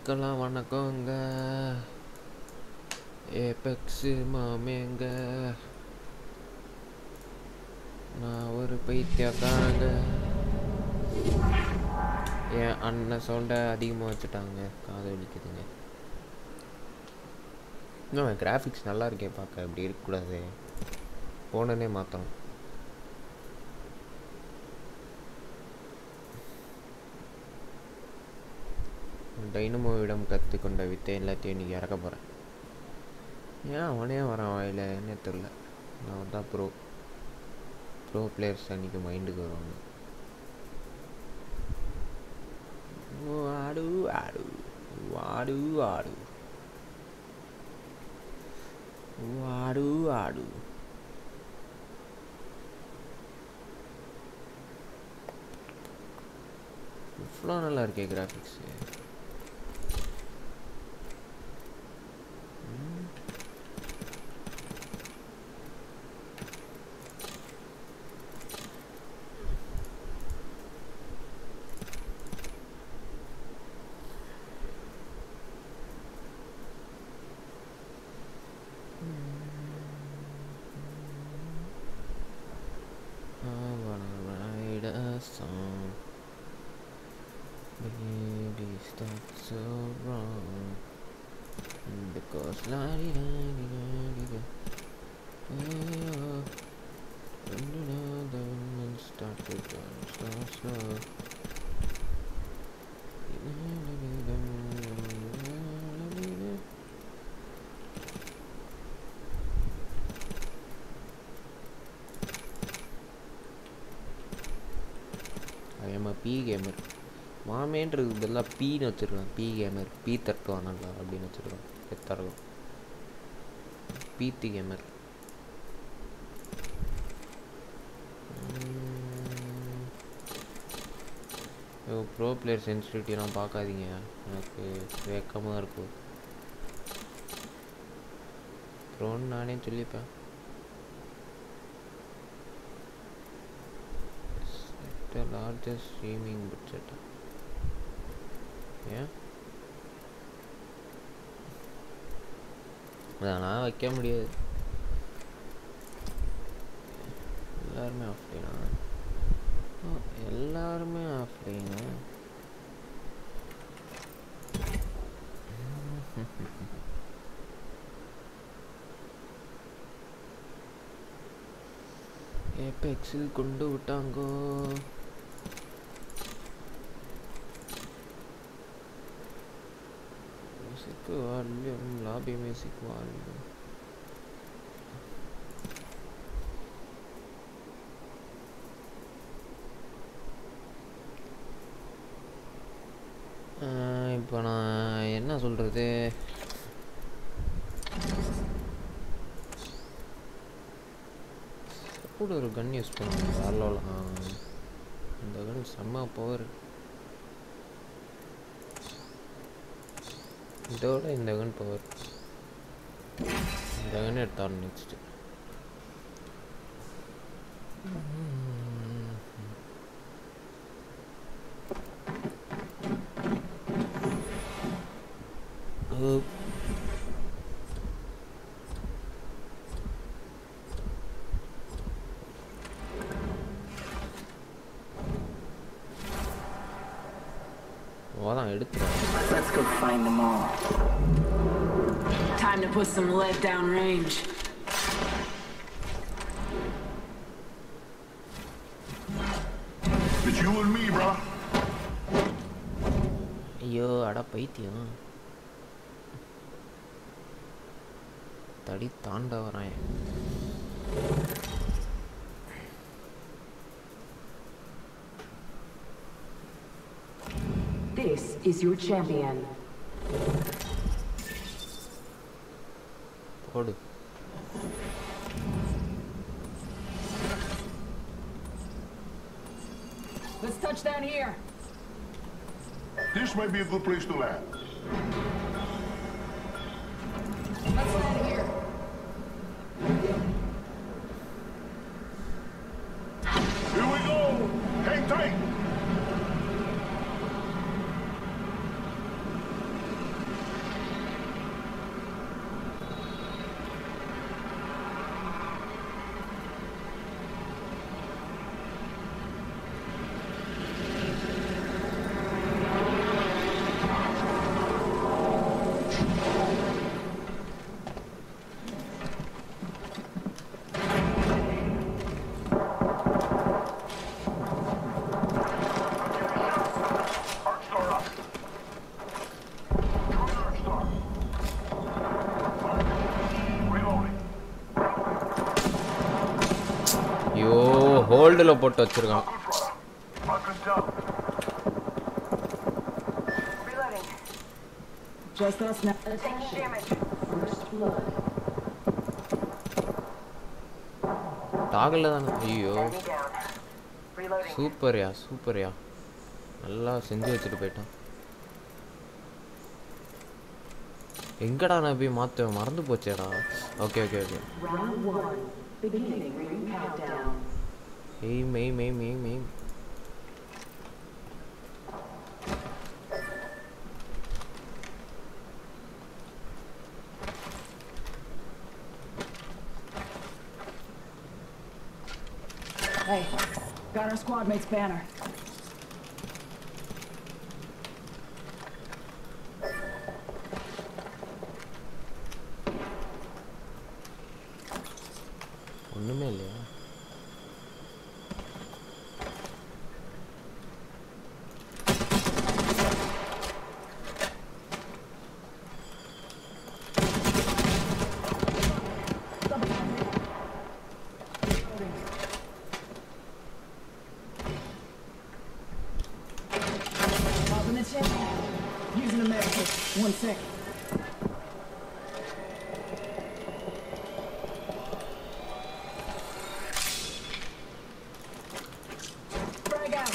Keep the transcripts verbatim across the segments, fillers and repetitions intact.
எல்லாருக்கெல்லாம் வணக்கங்க. ஏபெக்ஸ் மாமேங்க, நான் ஒரு பைத்தியக்காரங்க. என் அண்ணன் சவுண்டை அதிகமாக வச்சுட்டாங்க, காது வலிக்குதுங்க. இன்னும் கிராஃபிக்ஸ் நல்லா இருக்கே பார்க்க, அப்படி இருக்கக்கூடாது. போனே மாற்றணும். டைனமோவிடம் கற்றுக்கொண்ட வித்தை எல்லாத்தையும் இன்றைக்கி இறக்க போகிறேன். ஏன் அவனே வரான் வாயில் என்ன தெரில. நான் தான் ப்ரோ ப்ரோ பிளேயர்ஸ் அன்றைக்கி மைண்டுக்கு வருவாங்க. ஆடு ஆடு ஆடு ஆடு ஆடு ஆடு இவ்வளோ நல்லா இருக்கே graphics. So wrong because la di da di da di da oh the wind started to slow slow I am a P gamer. மாமேன்றது இதெல்லாம் பீன்னு வச்சுருக்கேன். பி கேமர், பி தட்டுவான் நல்லா அப்படின்னு வச்சுருக்கேன். எத்தரகம் பீத்தி கேமர். ப்ரோ பிளேயர் சென்சிட்டிவிட்டிலாம் பார்க்காதீங்க, எனக்கு வேக்கமாக இருக்கும். ப்ரோன்னு நானே சொல்லிப்பேன். The largest streaming budget. ஏன் அதெல்லாம் வைக்க முடியாது. எல்லாருமே ஆஃப்லைனா? எல்லாருமே ஆஃப்லைனா? ஏபெக்ஸில் கொண்டு விட்டாங்கோ. Volume lobby music volume. இப்போ நான் என்ன சொல்கிறது, கூட ஒரு கன் யூஸ் பண்ணுவேன் வரலாம். இந்த கன் செம்ம பவர். இதோட இந்த கன் பவர். இந்த கன் எடுத்தாலும் நெக்ஸ்ட் ஓதான் எடுத்துறேன். Let's go find them all. Time to put some lead down range. It's you and me, bro. ஐயோ அட பைத்தியம், தடி தாண்ட வரான். This is your champion. போடு. Let's touch down here. This might be a good place to land. Let's land here. Here we go. Hang tight. ஹோல்டுல போட்டு வச்சிருக்கான். Just us now. Taking damage. First blood. டாகல்ல தான. ஐயோ சூப்பர்யா சூப்பர்யா, நல்லா செஞ்சு வச்சுட்டு போயிட்டான். எங்கடா நான் போய் மாற்ற மறந்து போச்சேடா. Okay okay okay. Aim aim aim aim aim. Hey, got our squad mate's banner. ஒண்ணுமே இல்லையா? Using a medical. One sec. Frag out.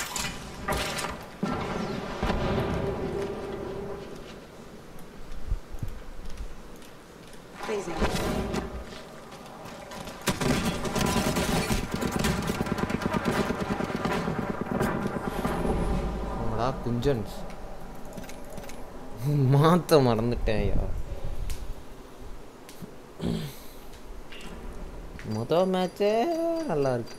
Phasing. ஓடா குஞ்சன்ஸ். மாத்த மறந்துட்டேன் யா. முதல் மேட்சே நல்லா இருக்கு.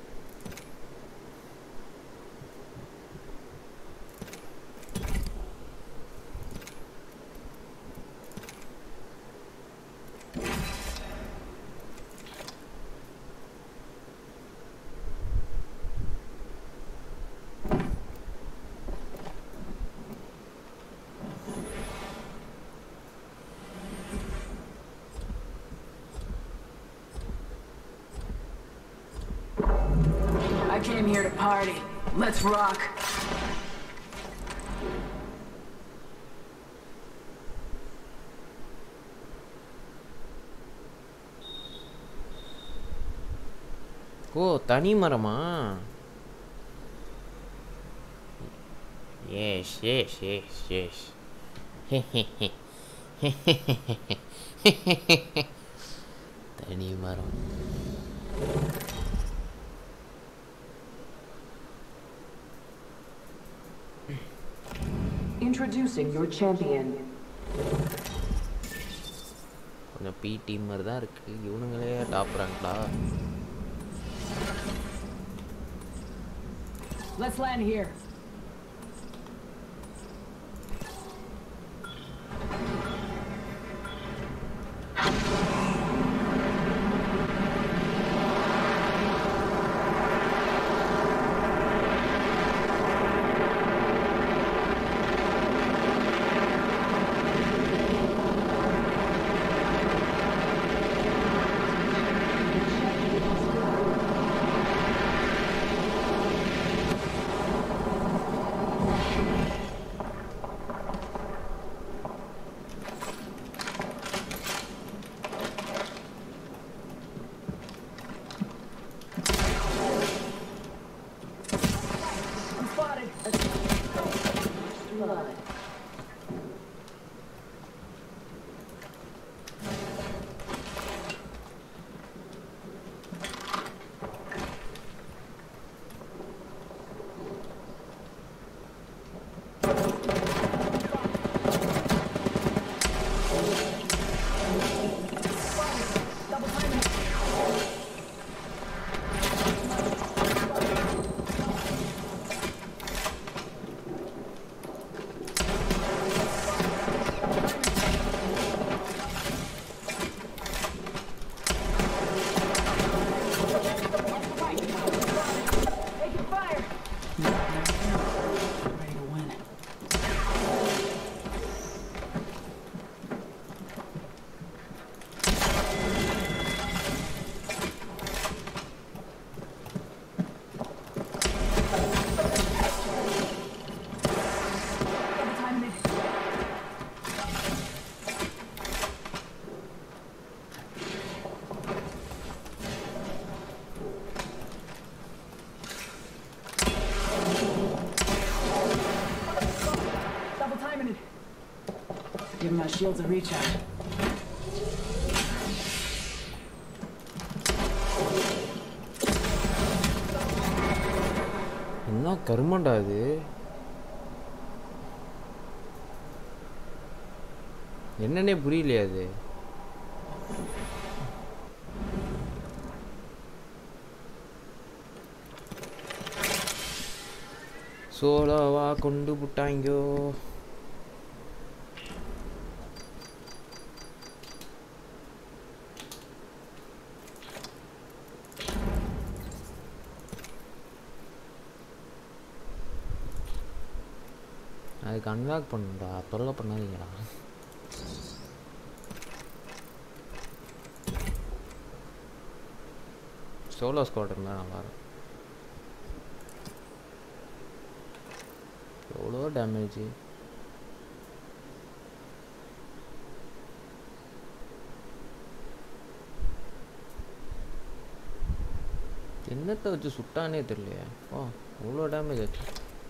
I came here to party. Let's rock. ஓ தனி மரமா? Yes yes yes yes. தனி மரம். Introducing your champion. கொஞ்சம் பி டீம் மாதிரி தான் இருக்கு. இவனுங்களே டாப் ரேங்க்டா. Let's land here. Give my shields a reach out. என்ன கருமண்டா இது? என்னன்னே புரியலையா அது? சோலோவா கொண்டு புட்டாங்கோ. அதுக்கு அன்லாக் பண்ணுடா, தொல்லை பண்ணாதீங்கடா. சோலோ ஸ்குவாட் இருந்தால் நல்லா இருக்கும். எவ்வளோ டேமேஜ். என்னத்தை வச்சு சுட்டானே தெரியலையே. ஓ எவ்வளோ டேமேஜ் ஆச்சு.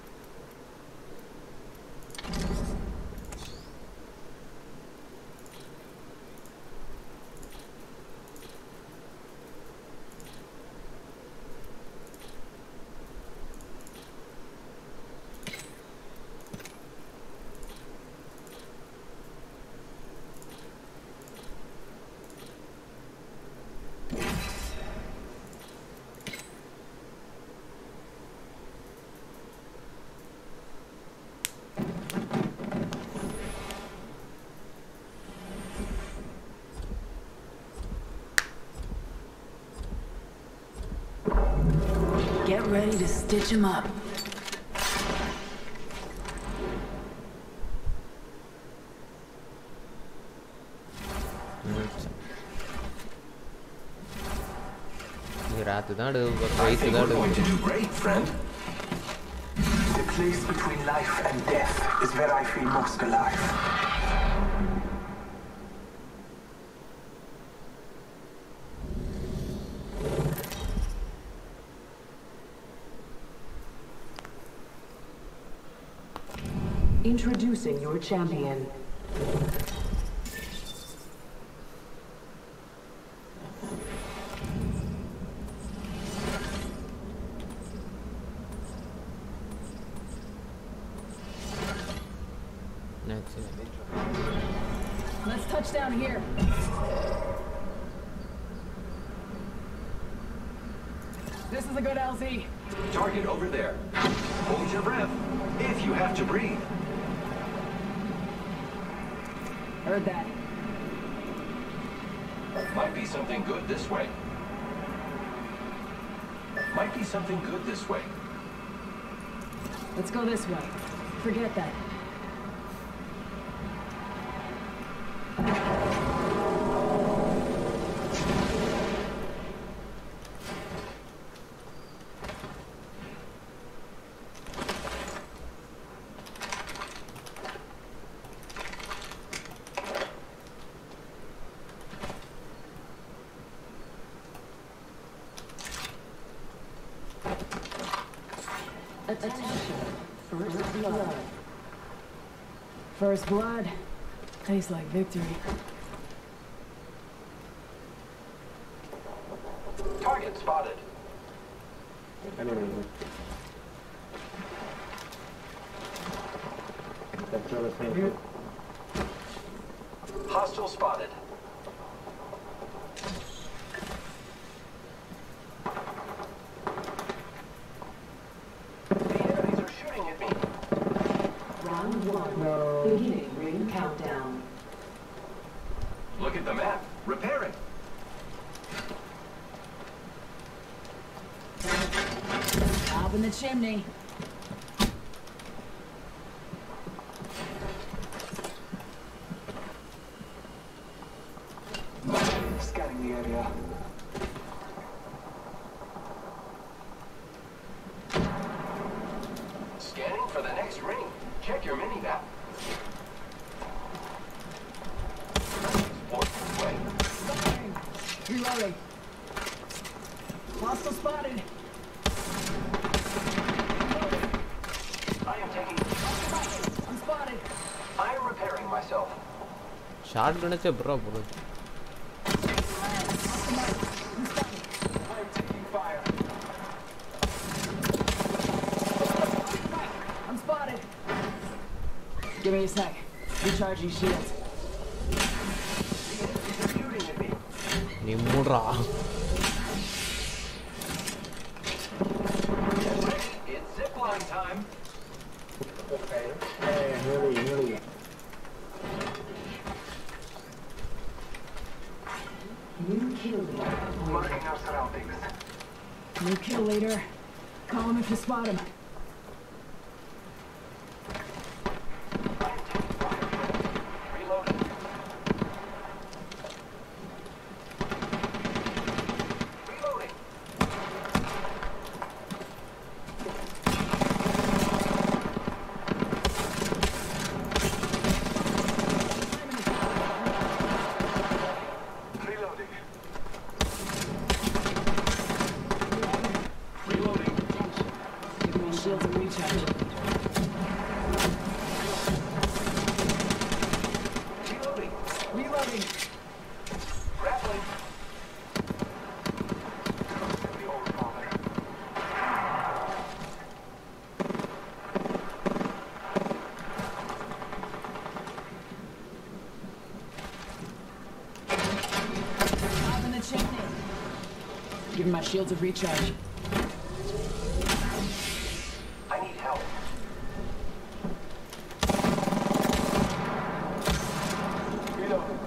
Get ready to stitch him up. I think we're going to do great, friend. The place between life and death is where I feel most alive. Introducing your champion. Let's touch down here. This is a good L Z. Target over there. Hold your breath if you have to breathe. Heard that. Might be something good this way. Might be something good this way. Let's go this way. Forget that. Attention. First blood. First blood. Tastes like victory. Target spotted. Hostile spotted. Beginning ring countdown. Look at the map. Repairing. Up in the chimney. Scanning the area. Scanning for the next ring. Check your mini map. Reloading. Hostile spotted. I am taking... I'm spotted. I am repairing myself. Short கனச்சே bro bro I'm spotted. Give me a sec. Recharging shields. நீ மூடுறா It's zipline time. New kill leader. Marking our surroundings. New kill leader. Call him if you spot him. Reloading. Reloading. Reloading. Reloading. Give me shields and recharge. Reloading. Reloading. Grappling. The old father. Up in the chimney. Give my shields a recharge. I need help. Reloading.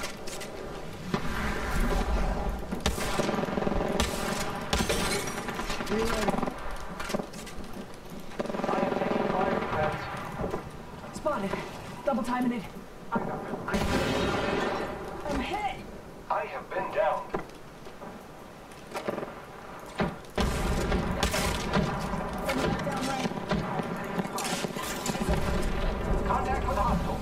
Reloading. I am taking fire, friends. Spotted. Double timing it. I know. I, I'm hit. I have been down. From the down lane. Contact with hostile.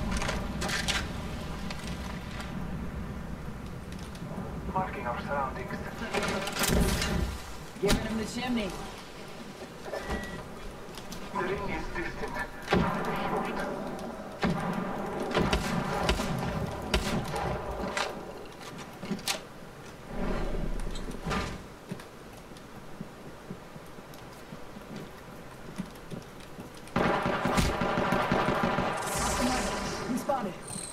Marking our surroundings. Giving him the chimney. The ring is distant. I'm spotted.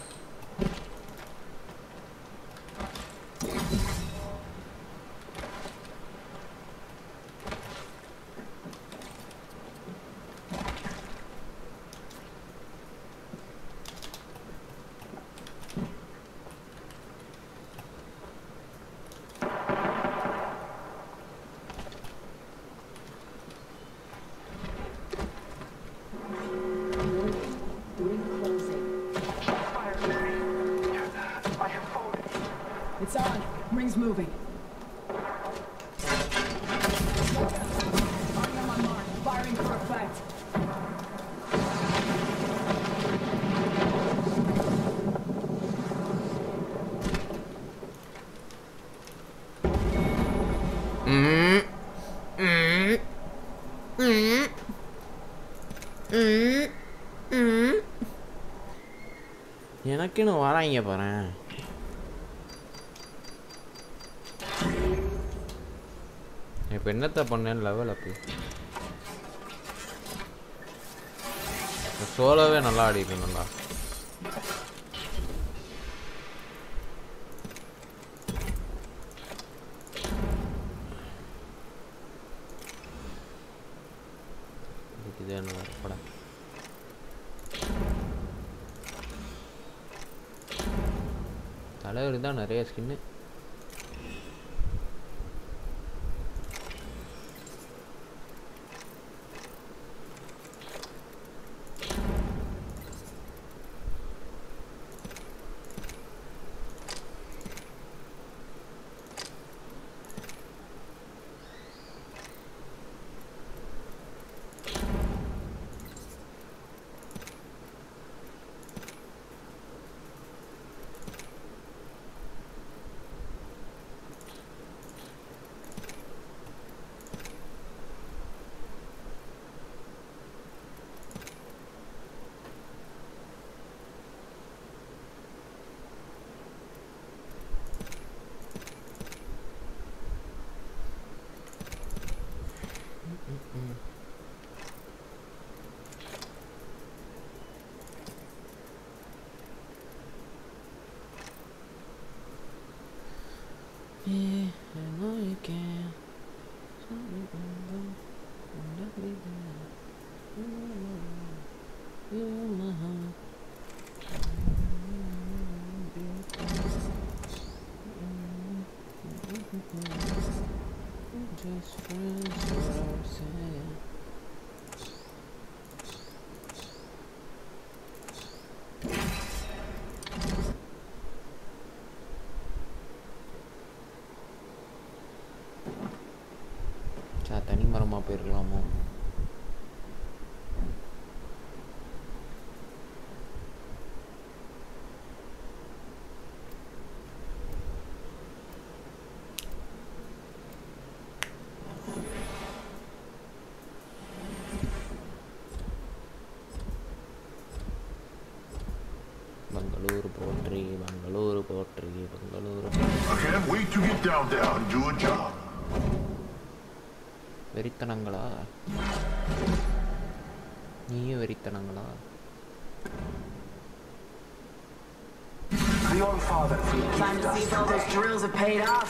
I have fallen. It's on. Ring's moving. Arming on my mark. Firing for effect. ம் ம் ம் ம் ம் எனக்குன்னு வராங்க பாரேன் இப்போ என்னத்தை பண்ணேன்னு லெவல் அப்பு சோலோவே நல்லா ஆடிட்டு நல்லா இதே நல்லா படம் தலைவர் தான் நிறைய ஸ்கின்னு Just friends what I'm saying. சா தனி மரமாக போயிருக்கலாமோ? Bangalore Poetry, Bangalore Poetry, Bangalore. I can't wait to get down there and do a job. வெறித்தனங்களா? நீயும் வெறித்தனங்களா? Your father Time to see if all those drills have paid off.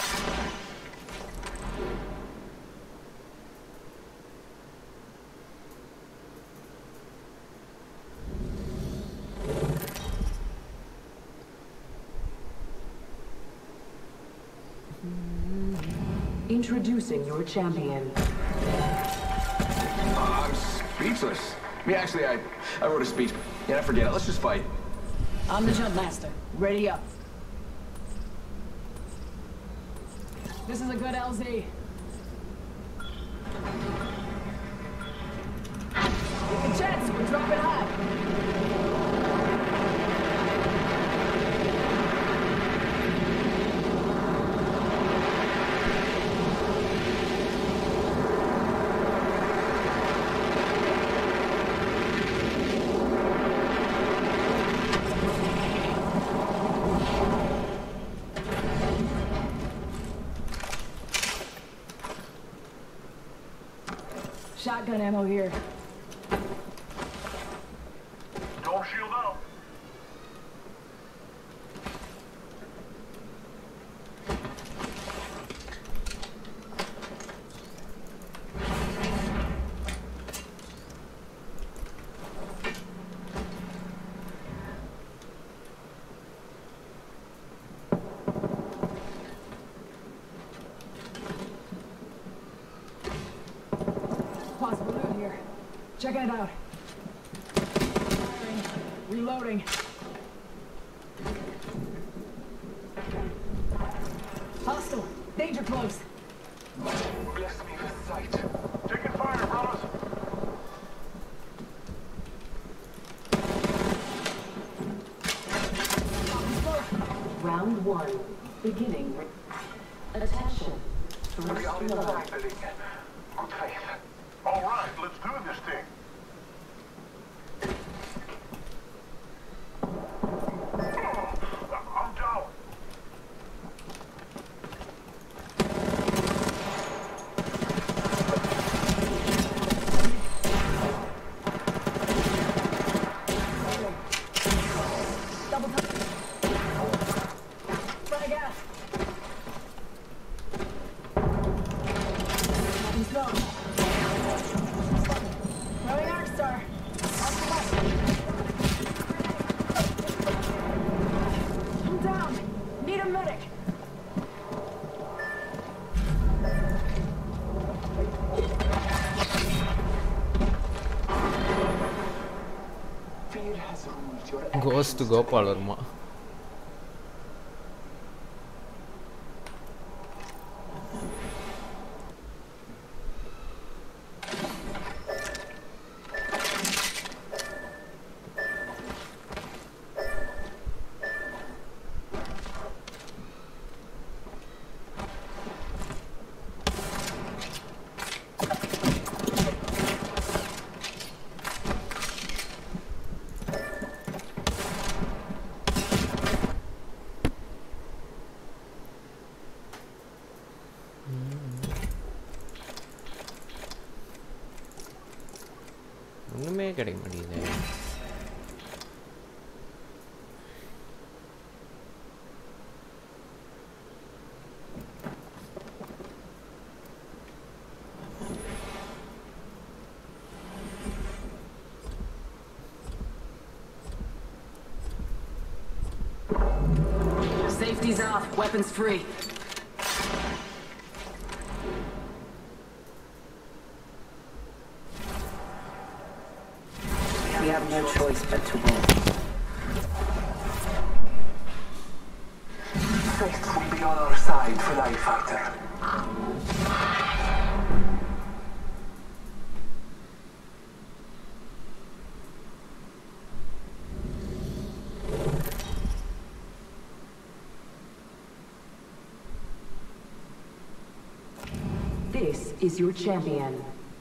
Introducing your champion. Uh, I'm speechless. I mean, actually, I, I wrote a speech. Yeah, forget it. Let's just fight. I'm the jump master. Ready up. This is a good L Z. Take a chance. We're dropping high. Shotgun ammo here. Don't shield out. Possible loot here. Checking it out. Firing. Reloading. Hostile. Danger close. bless me with sight. Taking fire, brothers. Round one, beginning. Attention. We are in the right building. Good faith. All right, let's do this thing. I'm down. Double tap. Frag gas. He's gone. Throwing Arc Star. Off the left. I'm down. Need a medic. Fear has ruled your Ghost Gopal வருமா? ஒன்றுமே கிடைக்க மாட்டேங்குது. Safety's off. Weapons free. Let's roll. Faith will be on our side for Light Fighter. This is your champion.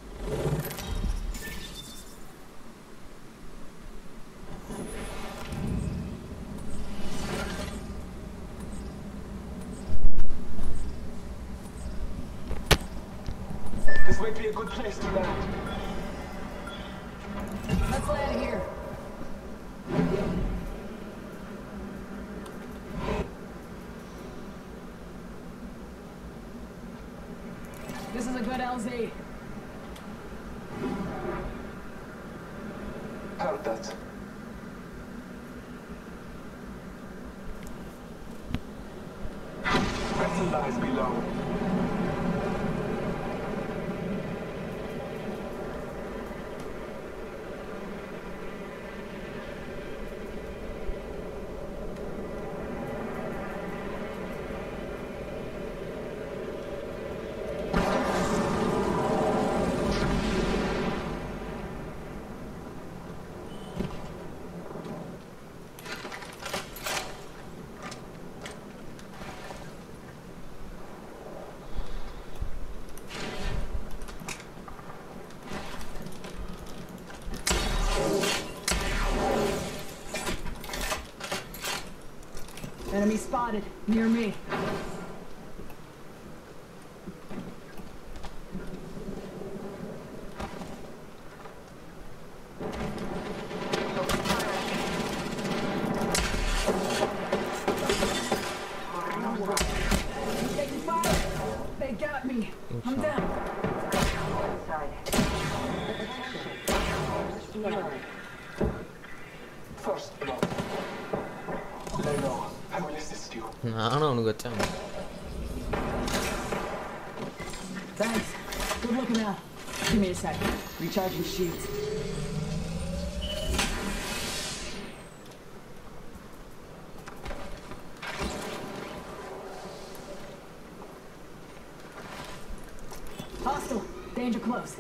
This might be a good place to land. Let's land here. This is a good L Z. Heard that. Vessel lies below. Enemy spotted, near me. Taking fire. They got me. I'm down. First blood. Leno, I will assist you. நானும் அவனுக்கு வச்சேன். Thanks. Good looking out. Give me a sec. Recharging shields. Hostile. Danger close.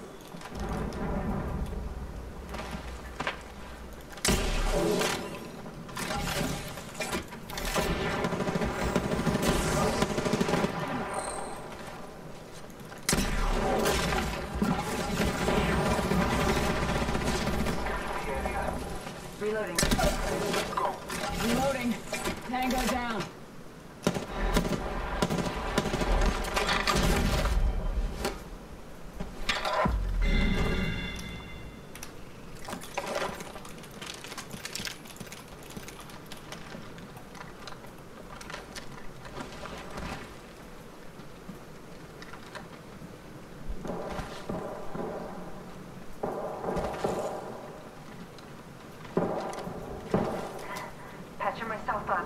Reloading. Reloading. Tango down. Patching myself up.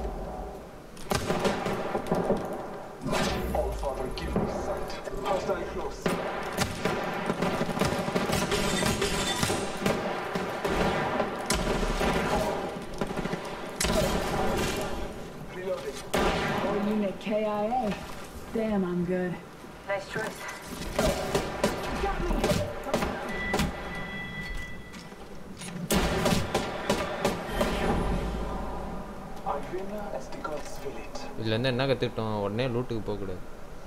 All Father, give me sight. Hostile close. Reloading. Oh, unit K I A. Damn, I'm good. Nice choice. Got me. Irina as the gods will it. இதுலேருந்து என்ன கற்றுக்கிட்டோம்? உடனே லூட்டுக்கு போகக்கூடாது.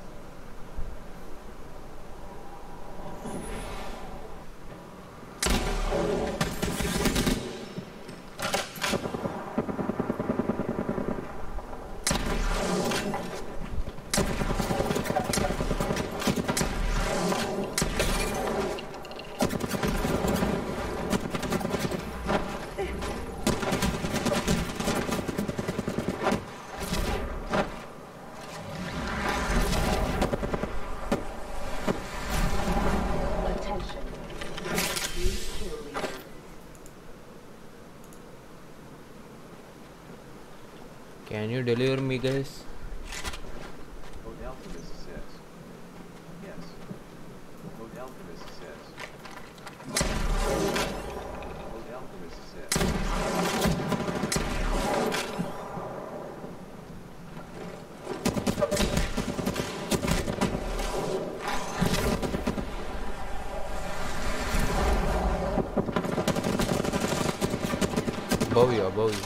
Can you deliver me, guys? Code Alchemist says. Yes. Code Alchemist says. Code Alchemist Above you, above you.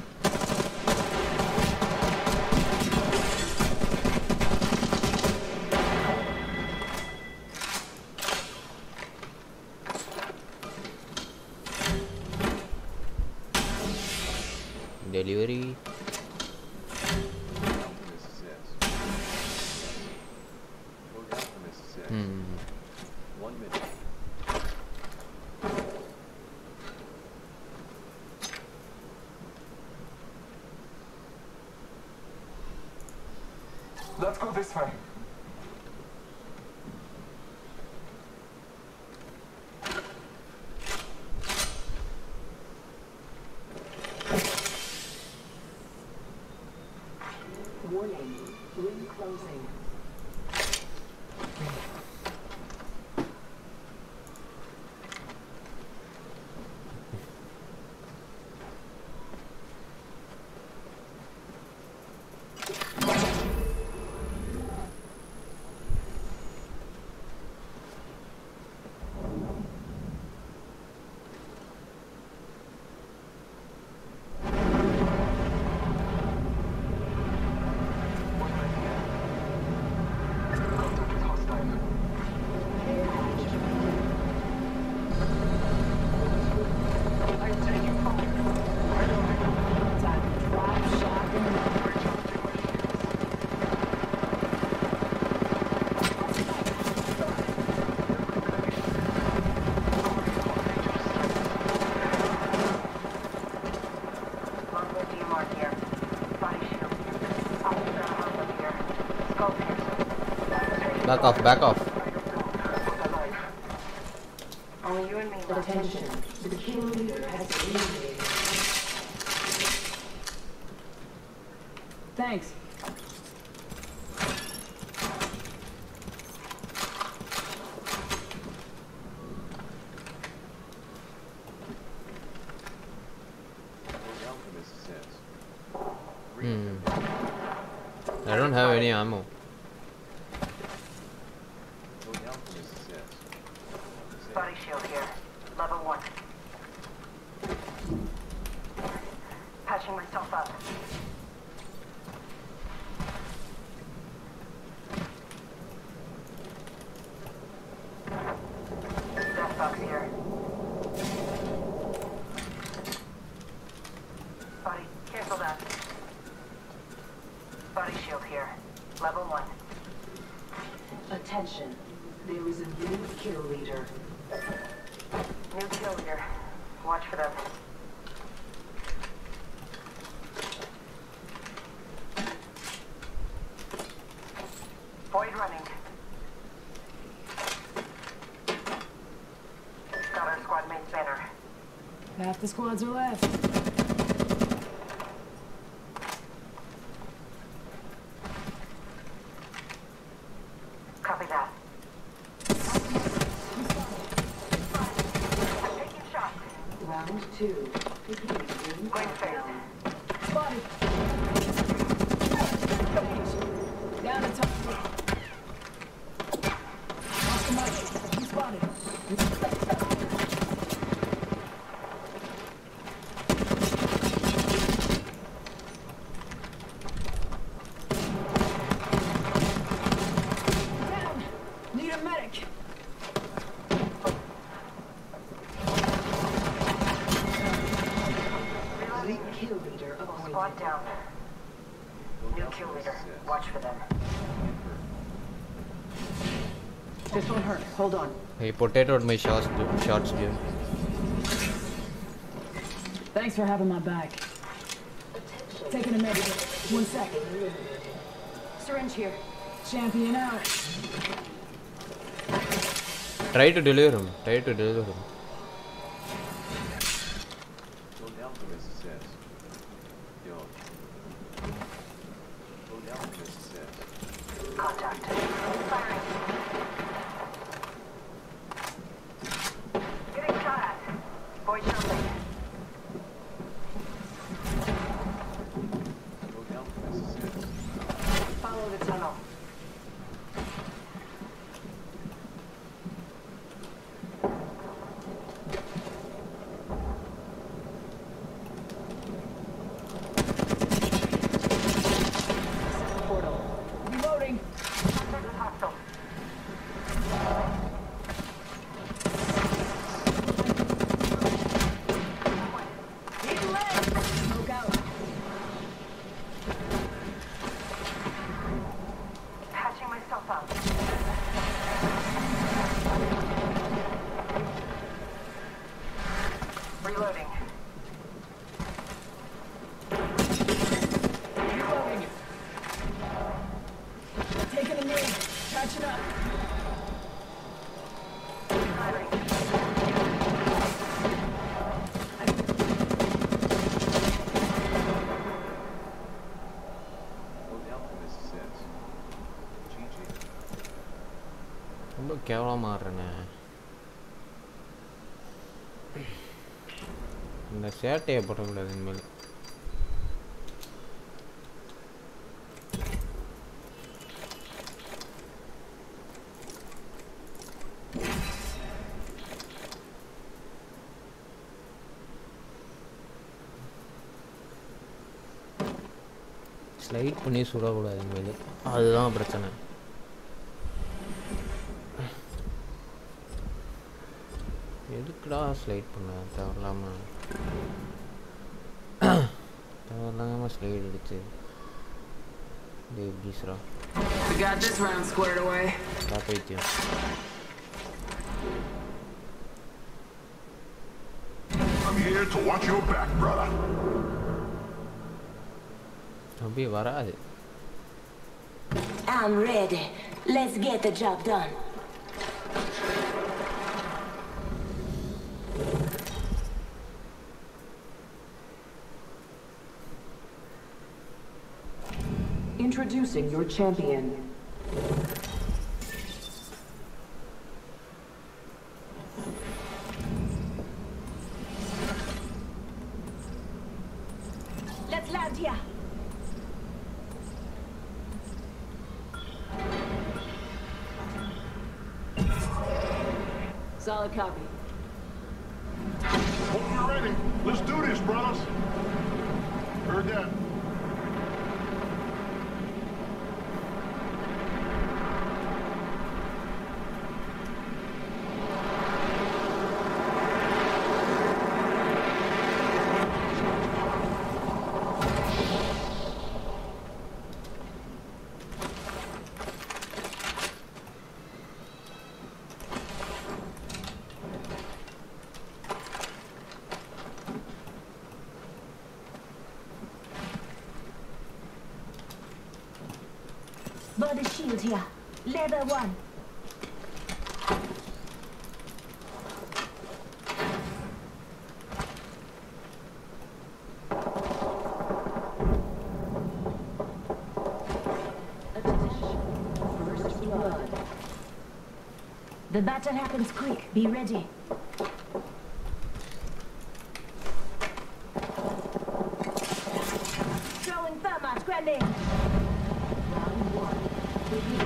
Delivery. Hmm. One minute. Let's go this way. Warning. Ring closing. Back off, back off. Only you and me left. Attention. The kill leader has been eliminated. Thanks. Hmm. I don't have any ammo. Body shield here. Level one. Patching myself up. Death box here. Body, cancel that. Body shield here. Level one. Attention. There is a new kill leader. New kill leader. Watch for them. Void running. Got our squad mate's banner. Half the squads are left. Copy that. I'm taking shots. Round two. Beginning ring Going to face. countdown. Spotted. Down the top. Off the mic. You spotted. Down. Need a medic. Reloading. Kill leader appointed. Squad down. New kill leader. Watch for them. This won't hurt. Hold on. He potatoed my shots, dude. Shots, dude. Thanks for having my back. Taking a medic. One second. Syringe here. Champion out. Try to deliver him. Try to deliver him. Go down for this success. Yo. Go down for this success. Contact. Firing. Getting shot at. Void shielding. கேவலமா ஆடுறேனே. இந்த சேட்டையை போடக்கூடாது இனிமேல். Slide பண்ணி சுடக்கூடாது இனிமேல், அதுதான் பிரச்சனை. எதுக்குடா slide பண்ண தேவையில்லாமல் தேவையில்லாமல் ஸ்லைட் அடிச்சு டே பீஸ்ரா. We got this round squared away. பைத்தியம். I'm here to watch your back, brother. அப்படியே வராது. I'm ready. Let's get the job done. Introducing your champion. Let's land here. Solid copy. Hope you're ready. Let's do this, brothers. Heard that. Body shield here. Leather one. First blood. The battle happens quick. Be ready. Throwing thermite grenade. Round one. Begin.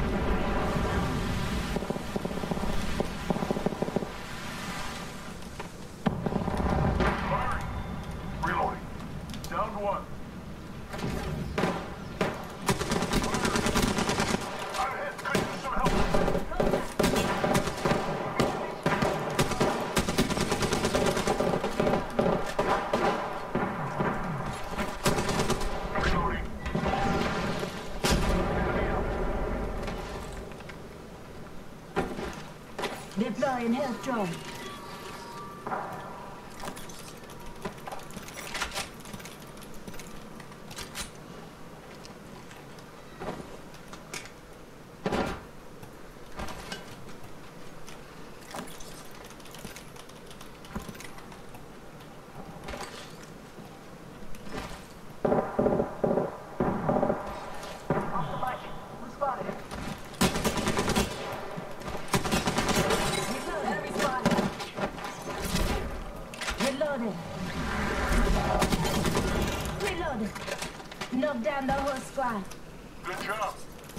Reloading. Down to one. I'm hit. Could use some help. Reloading. Deploying health drone. Enemy spotted. Reloading. Reloading. Knock down the whole squad. Good job.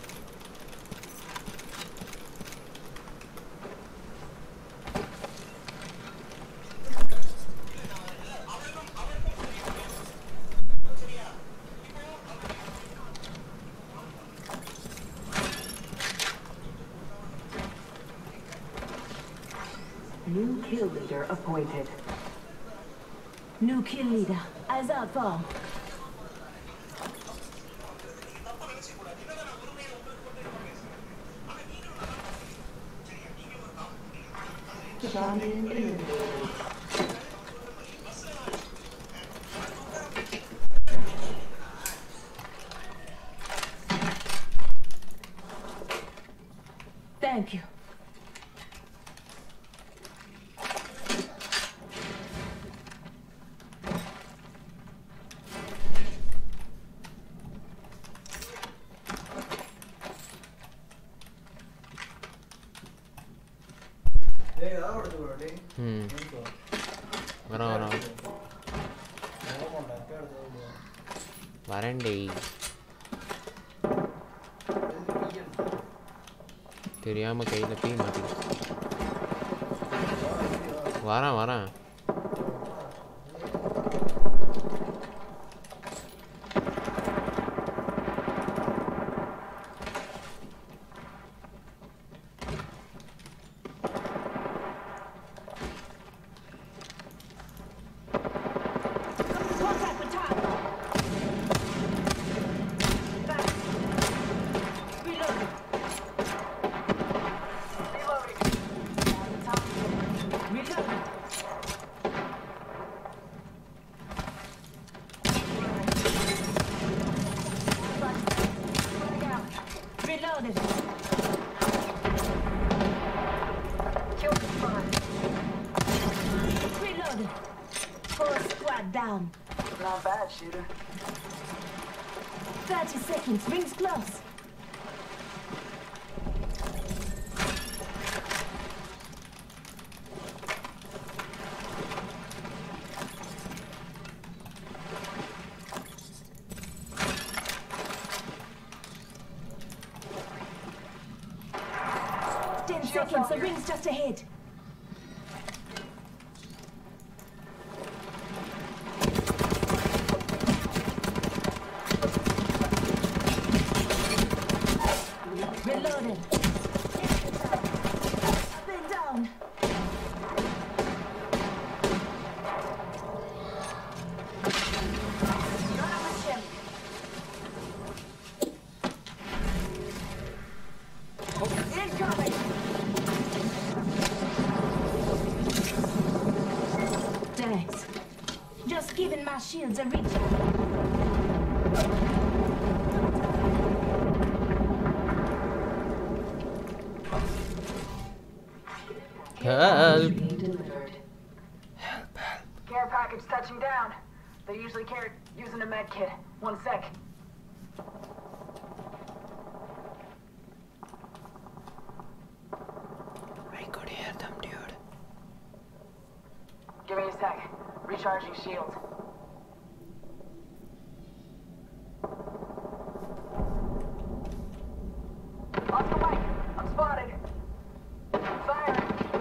New kill leader appointed. New kill leader. Eyes out for. Champion eliminated. Thank you. ம் வரோம் வரோம் வரேன்டே தெரியாமல் கையில் தீ மாட்டிக்கிச்சு வரேன் வரேன் Not bad, shooter. Thirty seconds, rings close. Ten seconds, the ring's just ahead. Reloading. Been down. Incoming. Thanks. Just giving my shields a recharge. Help! Help, help. Care package touching down. They usually carry using a med kit. One sec. I could hear them, dude. Give me a sec. Recharging shield. Off the way. I'm spotted. Fire.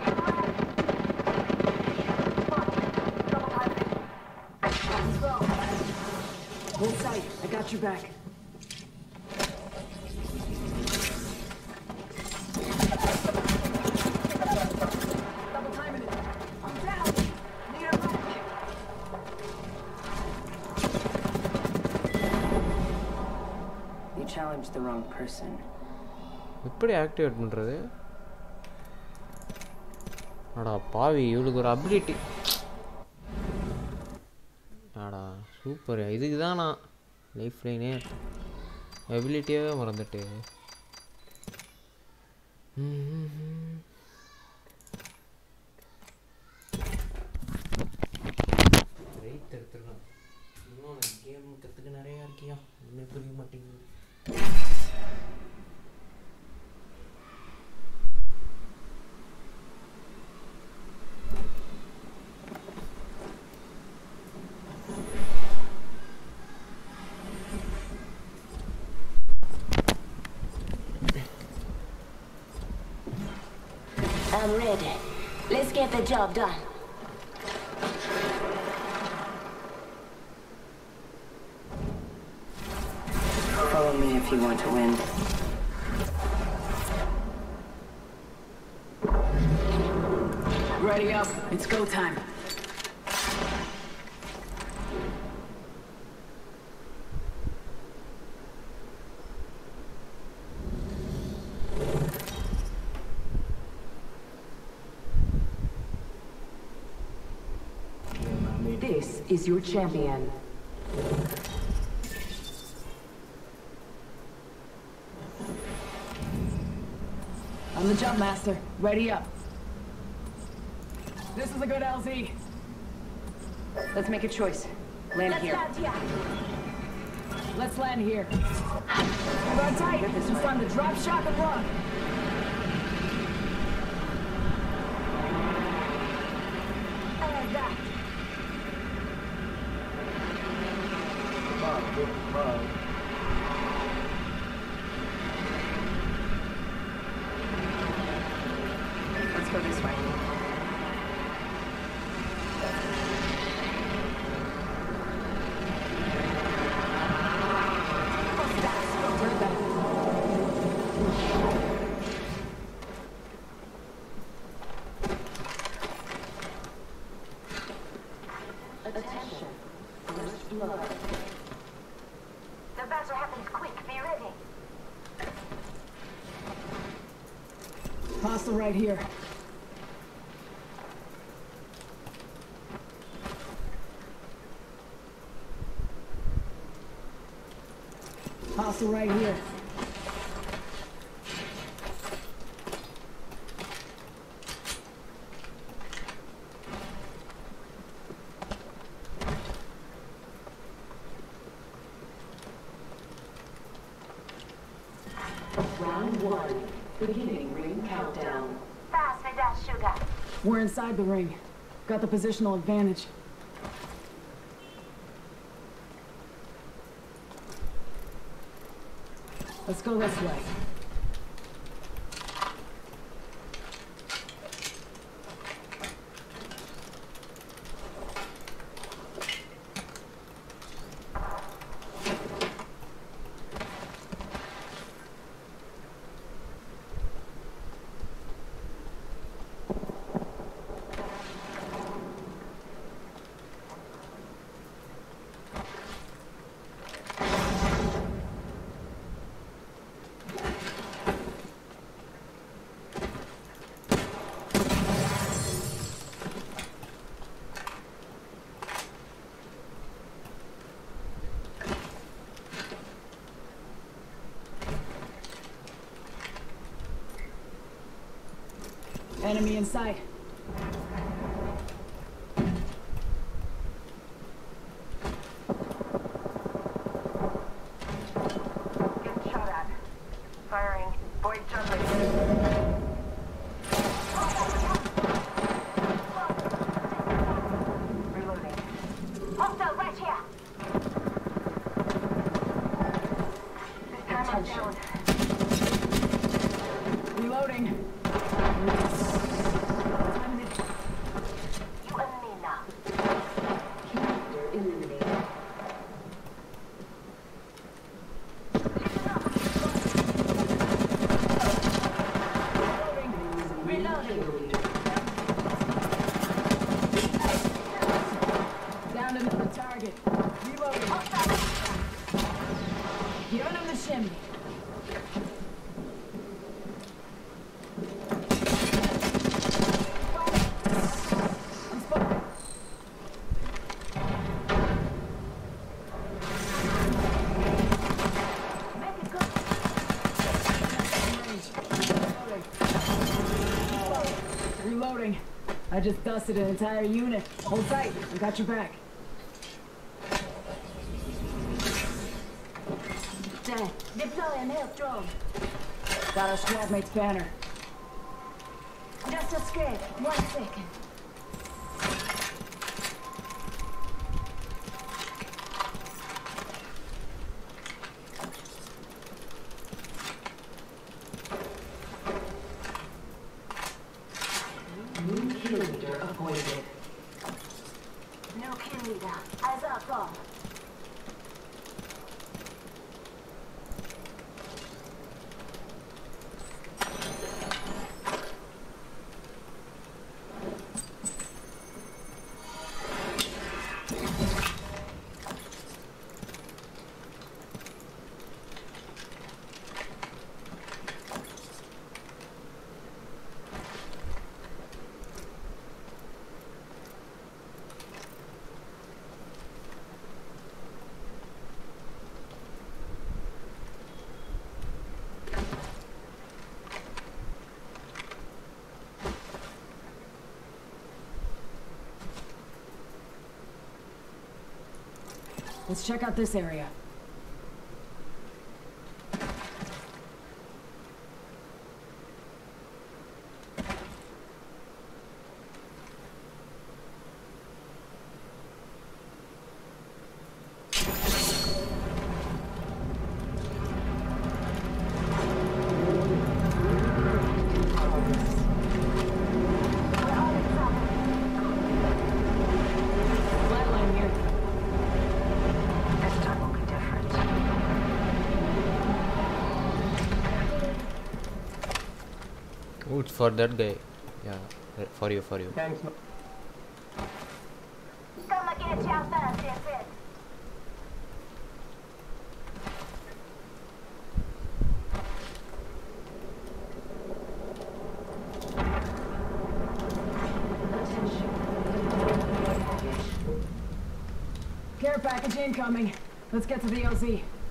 Double timing. Let's go. Hold tight. I got your back. Double timing it. I'm down. Need a back. You challenged the wrong person. எப்படி activate பண்ணுறது? அடா பாவி, இவளுக்கு ஒரு ability. ஆடா super. இதுக்கு தான் நான் லைஃப் லைனே அபிலிட்டியாகவே மறந்துட்டு. ரைட் எடுத்துருக்கேன். இன்னும் கேம் கற்றுக்க நிறையா இருக்கியா? இன்னும் புரிய மாட்டேங்குது. I'm ready. Let's get the job done. Follow me if you want to win. Ready up. It's go time. This is your champion. I'm the jump master. Ready up. This is a good L Z. Let's make a choice. Land Let's here. land here. Let's land here. Run tight. It's time to drop shot and run. big bug. Let's go this way. Attention. First blood. The battle happens quick. Be ready. Hostile right here. Hostile right here. Round one. Beginning ring countdown. Fast with that sugar. We're inside the ring. Got the positional advantage. Let's go this way. Enemy in sight. Getting shot at. Firing. Void jumping. Reloading. Hostile right here. This time I'm down. Reloading. You and me now. Character eliminated. Reloading. Down to another target. Reloading. Giving him the shimmy. Reloading. I just dusted an entire unit. Hold tight. I got your back. Dead. Deploy an air drone. Got our squad mate's banner. Just a scrape. One second. New kill leader appointed. New kill leader. As our call. Let's check out this area. It's for that guy. Yeah, for you, for you. Thanks. No. Gonna get you out there, that's it. Care package incoming. Let's get to the O Z.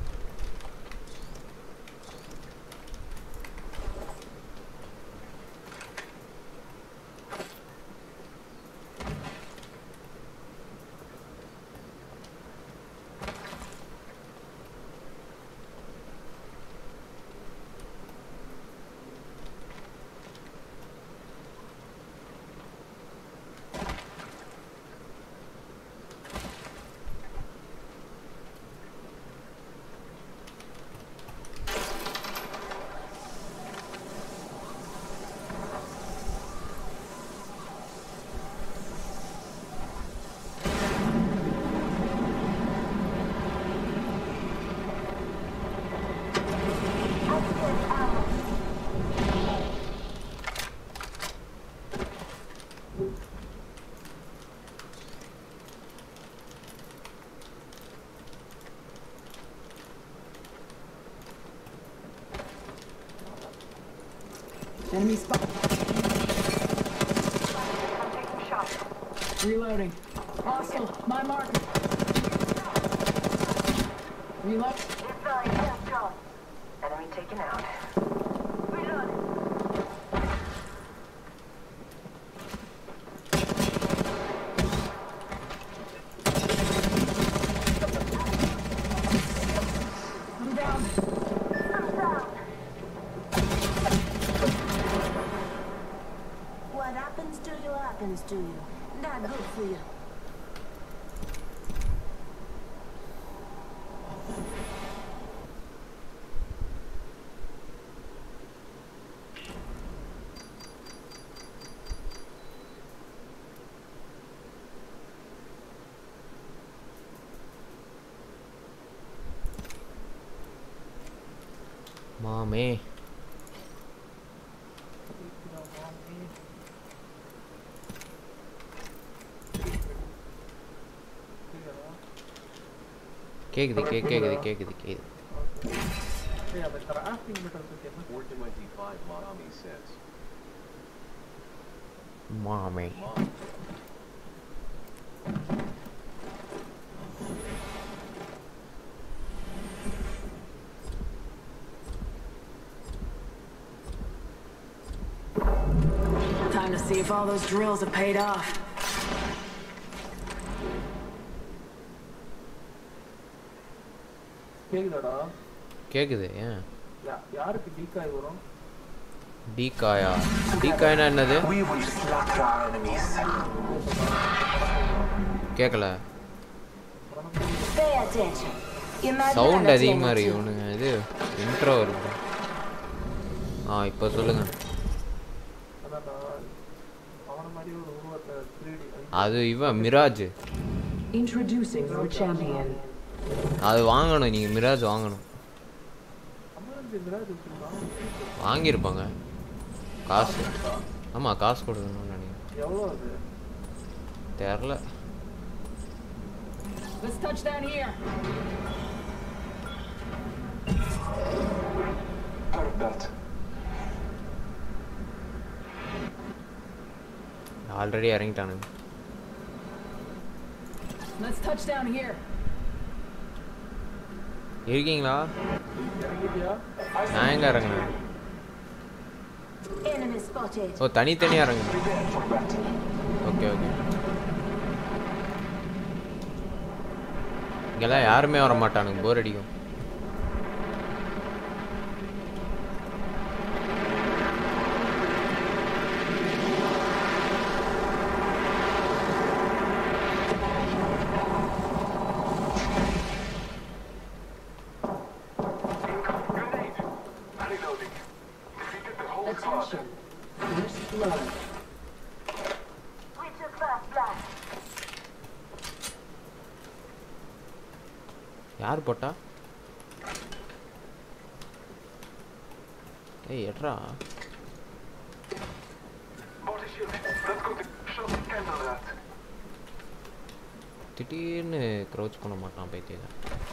Enemy spot. I'm taking shots. Reloading. Hostile. My marker. Reload. It's very just gone. Enemy taken out. Reload. I'm down. I'm down. What happens to you happens to you. Not good for you. Mommy. கேக்குது கேக்குது கேக்குது கேக்குது four twenty-five, mommy says. Mommy. Mom. Time to see if all those drills have paid off. கேக்குதாடா? கேக்குது ஏன் யா- யாருக்கு decoy வரும்? டீகாயா டீகாய்னா என்னது We will slaughter our enemies. கேட்கல Pay attention. Imagine sound that's அதிகமாக level இருக்கு two. இவனுங்க இது இன்ட்ரோ இருக்கு ஆ இப்போ சொல்லுங்க அதான்டா, அவன மாதிரி ஒரு உருவத்தை three D அது இவன் மிராஜ் Introducing your champion. அது வாங்கணும் நீங்கள் மிராஜ் வாங்கணும் அமரஞ்சு மிராஜ் வச்சிருக்கான். வாங்கியிருப்பாங்க காசு ஆமாம் காசு கொடுக்கணும்னு நினைக்கிறேன் எவ்வளோ அது? தெரில Let's touch down here. Perfect. Already இறங்கிட்டானுங்க Let's touch down here. இருக்கீங்களா இறங்கிட்டியா? நான் எங்கே இறங்கினேன் Enemy spotted. ஓ தனித்தனியாக இறங்குங்க Prepare for battle. Okay okay இங்கெல்லாம் யாருமே வர மாட்டானுங்க போர் அடிக்கும் Grenade. Reloading. Defeated the whole squad. Attention. First blood. We took first blood. யார் போட்டா ஏய் எட்ரா shield. Let's go to shop candle that. திடீர்னு க்ரௌச் பண்ண மாட்டான் பைத்தியக்காரன்.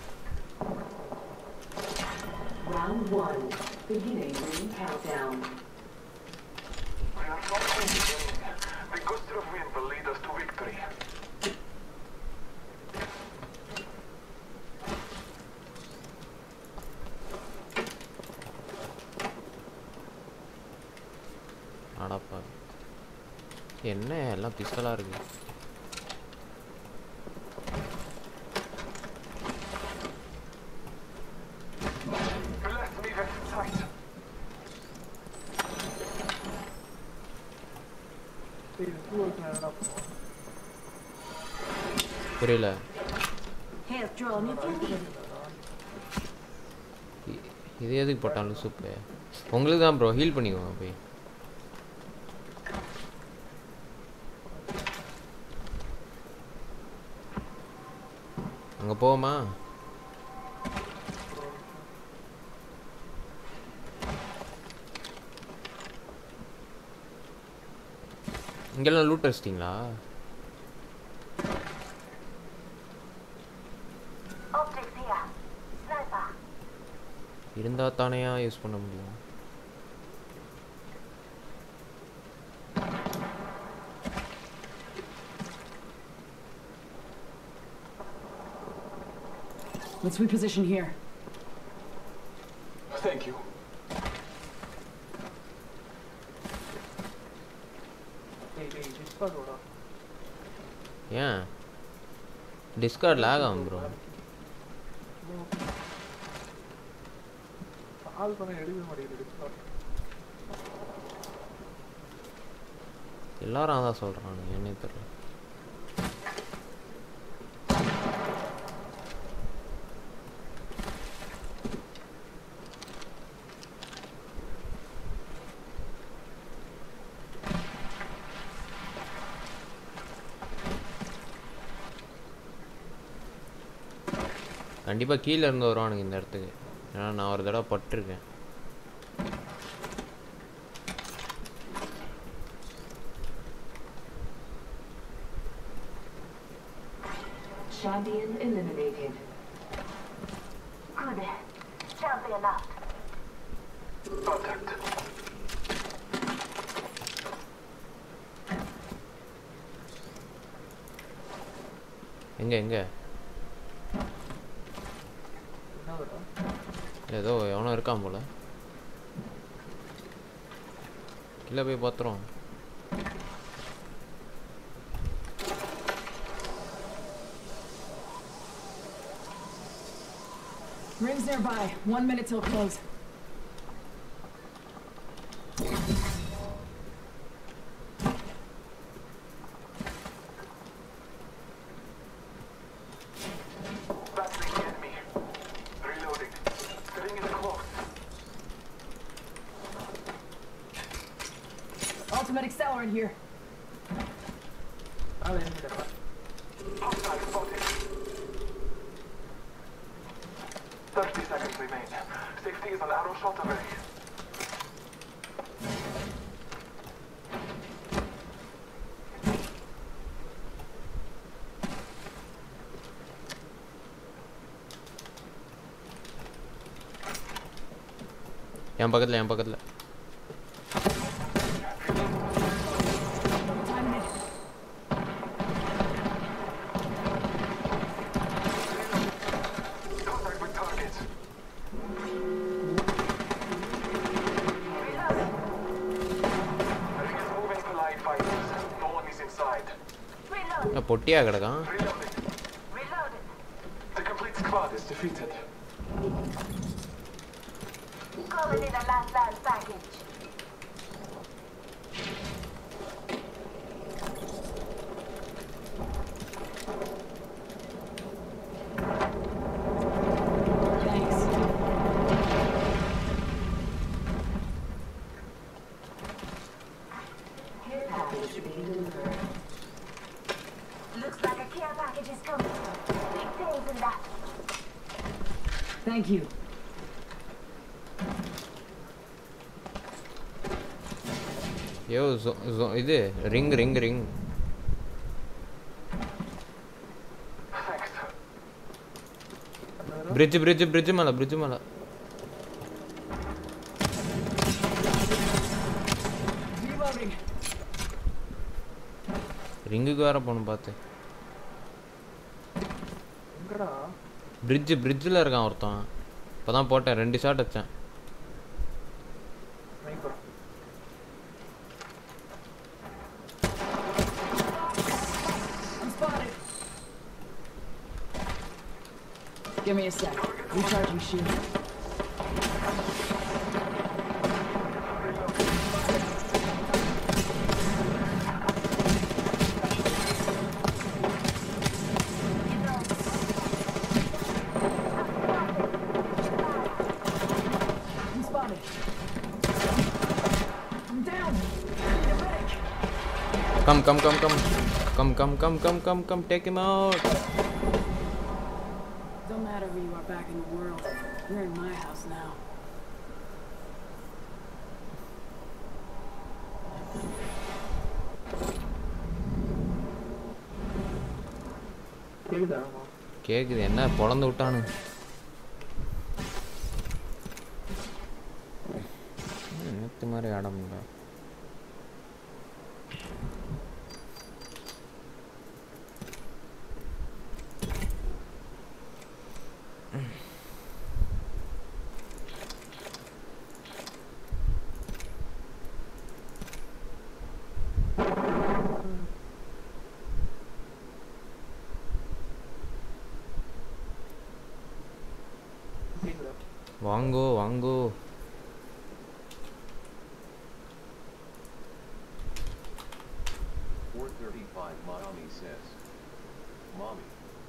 Round one, beginning ring countdown. We are so close to winning. The gust of wind will lead us to victory. அடப்பா என்ன எல்லாம் பிஸ்கலா இருக்கு. புரியல. இது எதுக்கு போட்டாலும் சூப்பு உங்களுக்கு தான் ப்ரோ. ஹீல் பண்ணிக்கோங்க போய். அங்கே போவோமா? இங்கெல்லாம் லூட் அடிச்சிட்டிங்களா? இருந்தா தானேயா யூஸ் பண்ண முடியும். Let's reposition here. Thank you. ஏன் டிஸ்கார்ட் லாக் ஆகும் ப்ரோ. கால் பண்ண எடுக்க மாட்டேங்குது டிஸ்கார்ட். எல்லாரும் அதான் சொல்றாங்க என்னே தெரியல. கண்டிப்பாக கீழே இருந்து வருவானுங்க இந்த இடத்துக்கு. ஏன்னா நான் ஒரு தடவை பட்டிருக்கேன். Champion eliminated. Good. Champion up. Contact. எங்க எங்க ஏதோ எவனோ இருக்கான் போல. கீழே போய் பார்த்துறோம். Rings nearby. One minute till close. Ultimate accelerant here. Hostile spotted. Thirty seconds remain. Safety is an arrow shot away. என் பக்கத்துல என் பக்கத்துல பொட்டியா கிடக்கான். The complete squad is defeated. Calling in a last land package. Thanks. Care package being delivered. Looks like a care package is coming. Big things in that. Thank you. Yo இது ring ring ring bridge bridge bridge மேல bridge மேல ரிங்குக்கு வேற போணும் பாத்து எங்கடா bridge bridgeல இருக்கான் ஒருத்தன் இப்பதான் போட்டேன் ரெண்டு ஷாட் அடிச்சேன் sniper Give me a sec. Recharging shield. I'm spotted. I'm down. Need a medic. come come come come come come come come come come take him out. Don't matter who you are back in the world. You're in my house now. கேக்குதா கேக்குது என்ன பொளந்து விட்டானு நேத்து மாதிரி ஆடமுடா வாங்கோ வாங்கோ four thirty-five Mommy says. Mommy.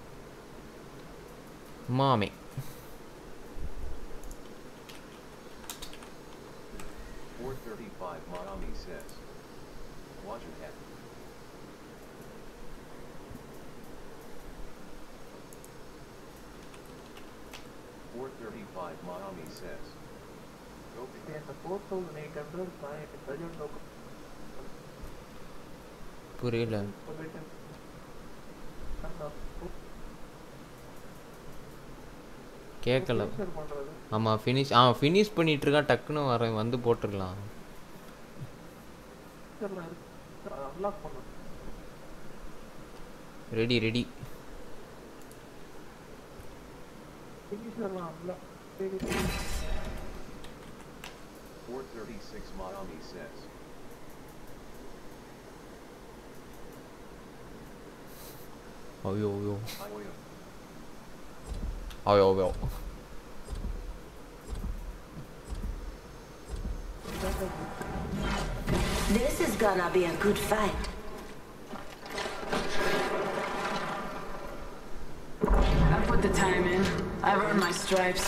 Mommy. four thirty-five Mommy says. Watch your head. four thirty-five Mommy says. Go இந்த four thousand eight hundred point budget நோக்கு புரியல கேட்கல ஆமா ஃபினிஷ் ஆ ஃபினிஷ் பண்ணிட்டு இருக்கா டக்குன்னு வர வந்து போட்டுறலாம் அன்லாக் பண்ணு ரெடி ரெடி ஃபினிஷர்லாம் unlock four thirty-six Mommy says. ஐயோ ஐயோ Ayo. ஐயோ ஐயோ This is gonna be a good fight. I put the time in. I've earned my stripes.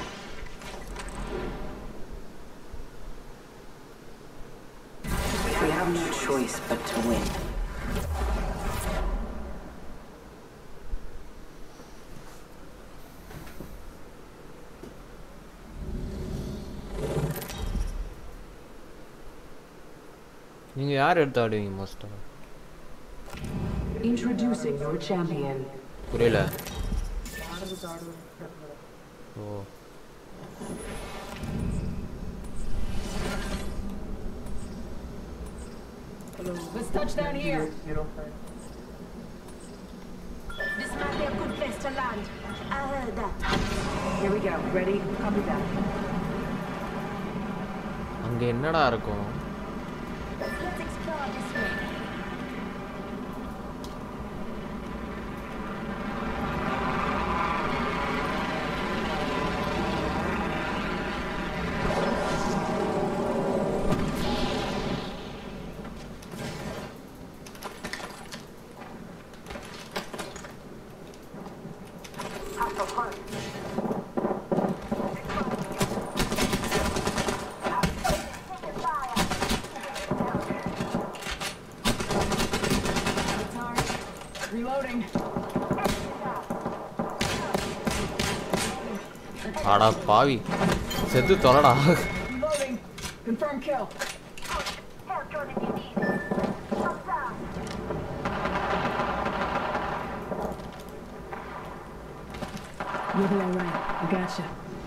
We have no choice but to win. நீங்க யார் எடுத்து ஆடுவீங்க மோஸ்டா Introducing your champion. புரியல ஆடுறது ஆடுறது ஓ hello Let's touch down here. zero five This might be a good place to land. I heard that. Here we go. Ready? Copy that. அங்க என்னடா இருக்கும் Let's explore this way. Reloading. ஆடா பாவி செத்து தொலைடா Reloading. Confirm kill. Hell, Jordan, You'll be all right. I gotcha.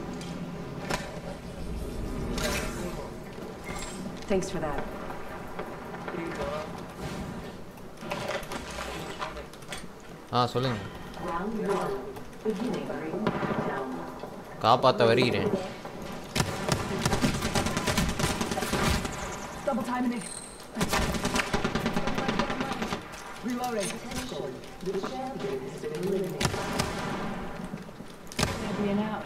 Thanks for that. ஆ சொல்லுங்க. Round one. Beginning ring down. காப்பாற்ற வருகிறேன். Double timing it. Reloading. The champion has been eliminated. Champion out.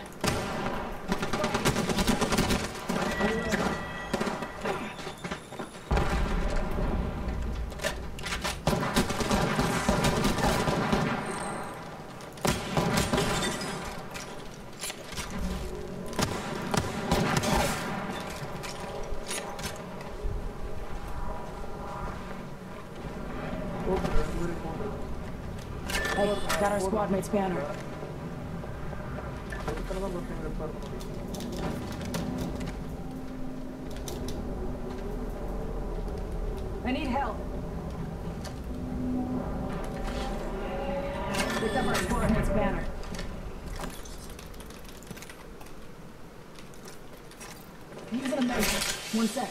Hey, got our squad mate's banner. I need help. Picked up our squad mate's banner. Using a measure. One sec.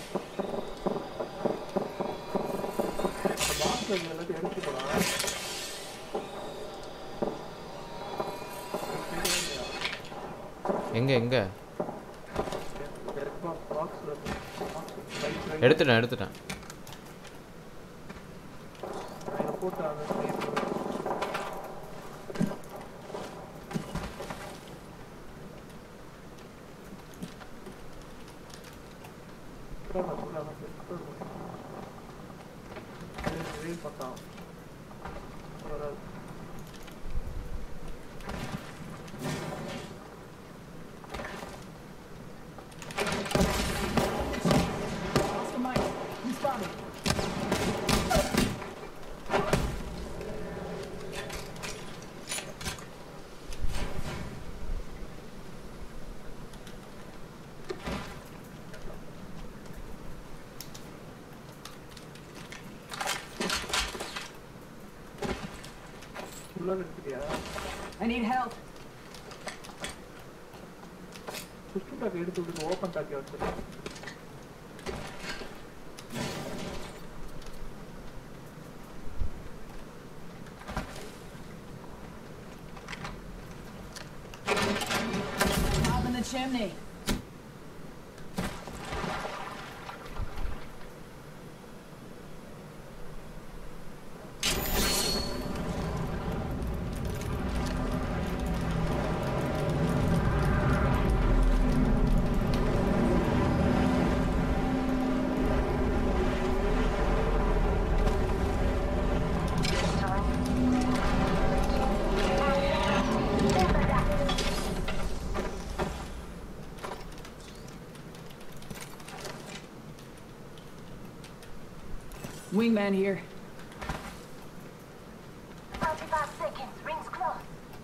எங்க எங்க எடுத்துட்டேன் எடுத்துட்டேன் Oscar Mike, respond me. I need help. Top in the chimney. Wingman here. thirty-five seconds. Rings close.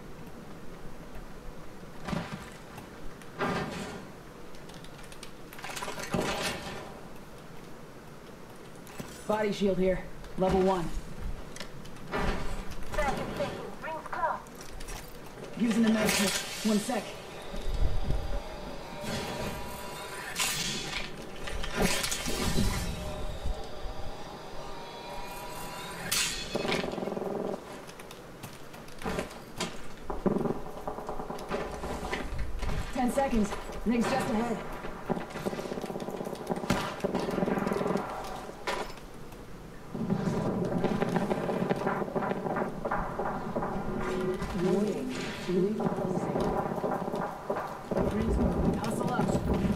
Body shield here. Level one. thirty seconds. Rings close. Using the med kit. One sec. Ten seconds. Ring's just ahead. Warning. Ring closing. Ring's moving. Hustle up.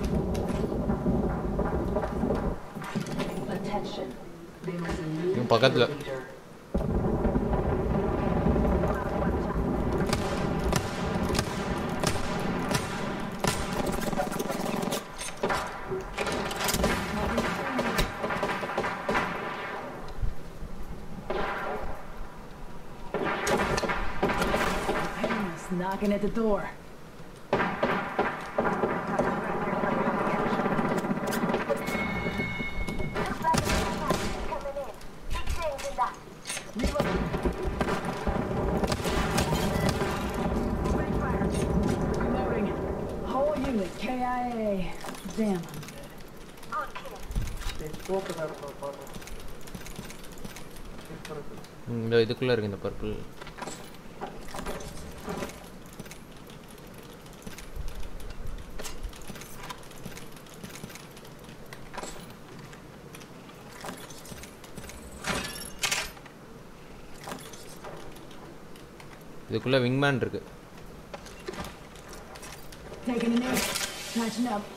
Attention. There is a new இவன் பக்கத்துல leader. Painless knocking at the door. Looks like a package is coming in. Big things in that. Reload. Open fire. Feel it, K I A. Damn, I'm good. Good kill. டேய் scope தான் இருக்கு பாரு. இந்த இதுக்குள்ள இருக்கு இந்த purple. இதுக்குள்ள விங்மேன் இருக்கு. Taking a nap. Catching up.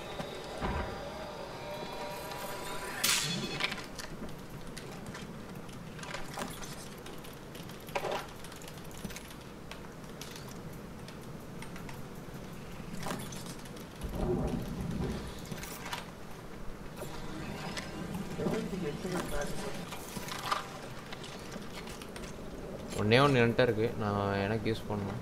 ஒன்னே ஒன்று என்கிட்ட இருக்கு, நான் எனக்கு யூஸ் பண்ணணும்.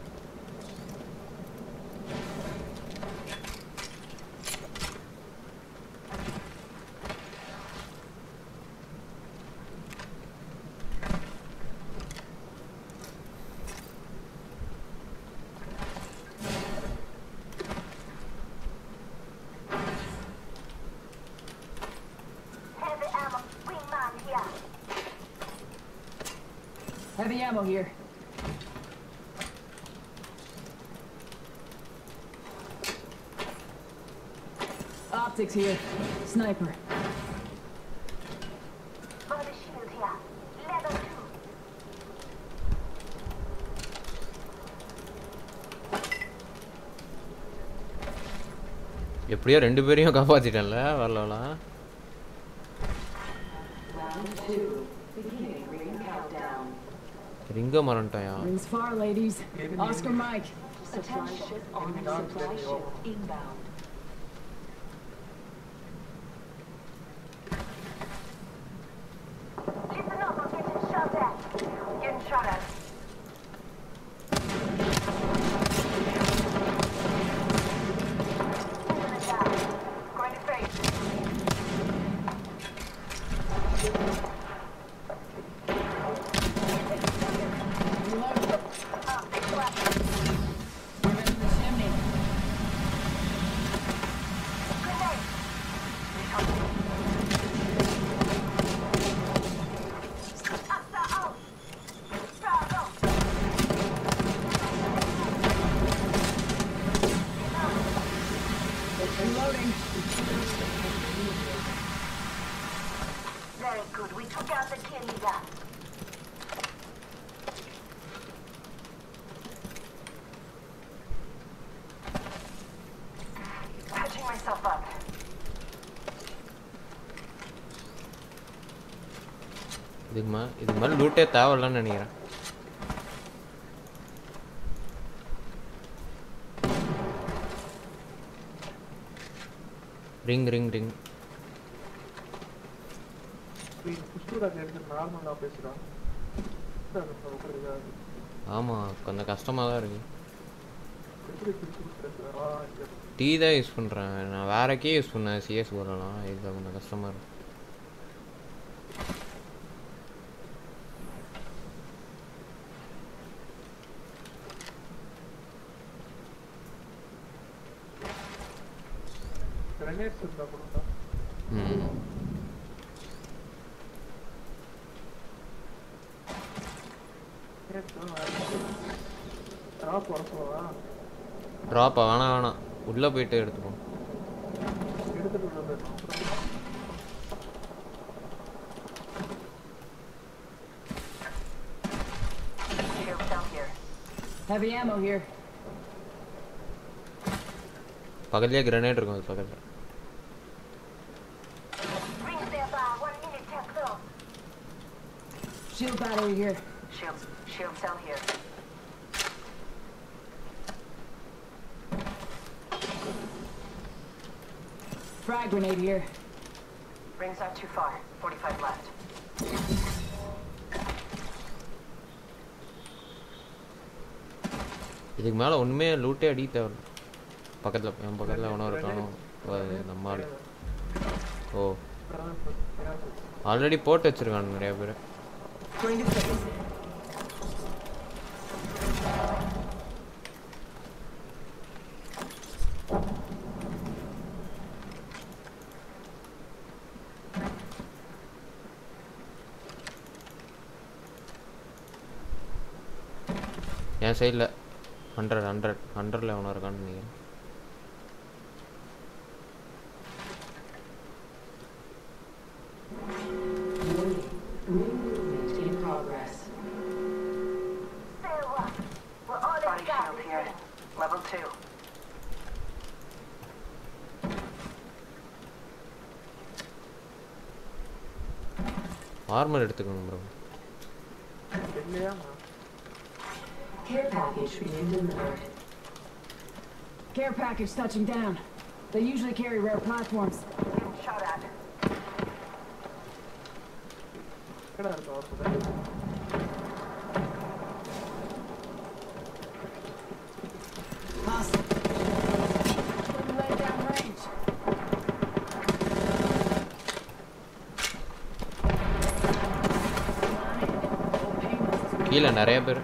Heavy ammo. Wingman here. Heavy ammo here. Optics here. Sniper. Body shield here. Level two. எப்படியோ ரெண்டு பேரையும் காப்பாத்திட்டேன்ல வரலாம். Round two. Beginning ring countdown. ரிங்க மறந்துட்டாயா? Rings far, ladies. Oscar Mike. Supply ship on supply ship inbound. Listen up, I'm getting shot at. Getting shot at. Into the gap. Going to face. Reload. Ah, big weapon. Move into the chimney. Grenade. Asta out. Bravo. Reloading. Very good. We took out the kill leader. Patching myself up. இதுக்கு மே இதுக்கு மேலே லூட்டே தேவையில்லன்னு நினைக்கிறேன். Ring ring ring புஷ்டூரா கேட்டு நார்மலா பேசுறான். ஆமாம் கொஞ்சம் கஷ்டமாக தான் இருக்கு. எப்படி புஷ்டூர் பேசுறா? டீ தான் யூஸ் பண்ணுறேன், நான் வேற கே யூஸ் பண்ணேன் சிஎஸ் போடலாம். இது கொஞ்சம் கஷ்டமாக இருக்கு. கிரனேட்ஸ் இருந்தா கொடுத்தா. ம் ட்ராப் வர சொல்லவா? ட்ராப்பா? வேணாம் வேணாம், உள்ளே போயிட்டு எடுத்துப்போம். எடுத்துட்டு வந்து Shield down here. Heavy ammo here. பக்கத்துலேயே கிரனேட் இருக்கும் அது பக்கத்தில். Rings nearby. One minute till close. Shield battery here. Shields. Shields down here. Frag grenade here. Rings not too far. forty-five left. இதுக்கு மேலே ஒன்றுமே லூட்டே அடி தேவை. பக்கத்தில் என் பக்கத்தில் ஒன்றும் இருக்கானோ நம்ம ஆள். ஓ ஆல்ரெடி போட்டு வச்சுருக்காங்க நிறைய பேர். Going to face. என் சைடில் ஹண்ட்ரட் ஹண்ட்ரட் ஹண்ட்ரடில் எவனோ இருக்கான்னு நினைக்கிறேன். Level two. ஆர்மர் எடுத்துக்கணும் bro. Care package being delivered. Care package touching down. They usually carry rare platforms. Getting shot at. Hostile. Couldn't lay down range. கீழே நிறைய பேர்.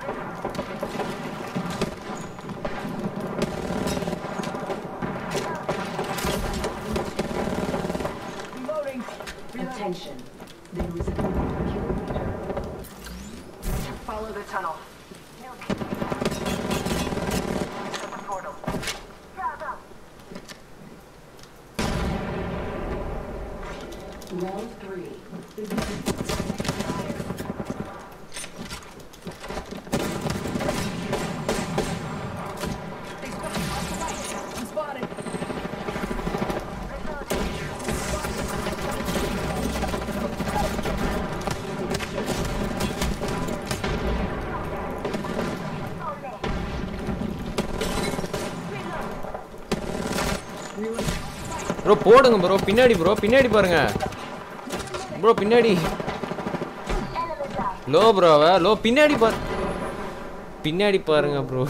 Attention. There is a kilometer. Follow the tunnel. Set the portal. Round three. I'm spotted. Bro போடுங்க bro, பின்னாடி bro, பின்னாடி பாருங்க bro, பின்னாடி low ப்ரோவா, low பின்னாடி பாரு, பின்னாடி பாருங்க ப்ரோ.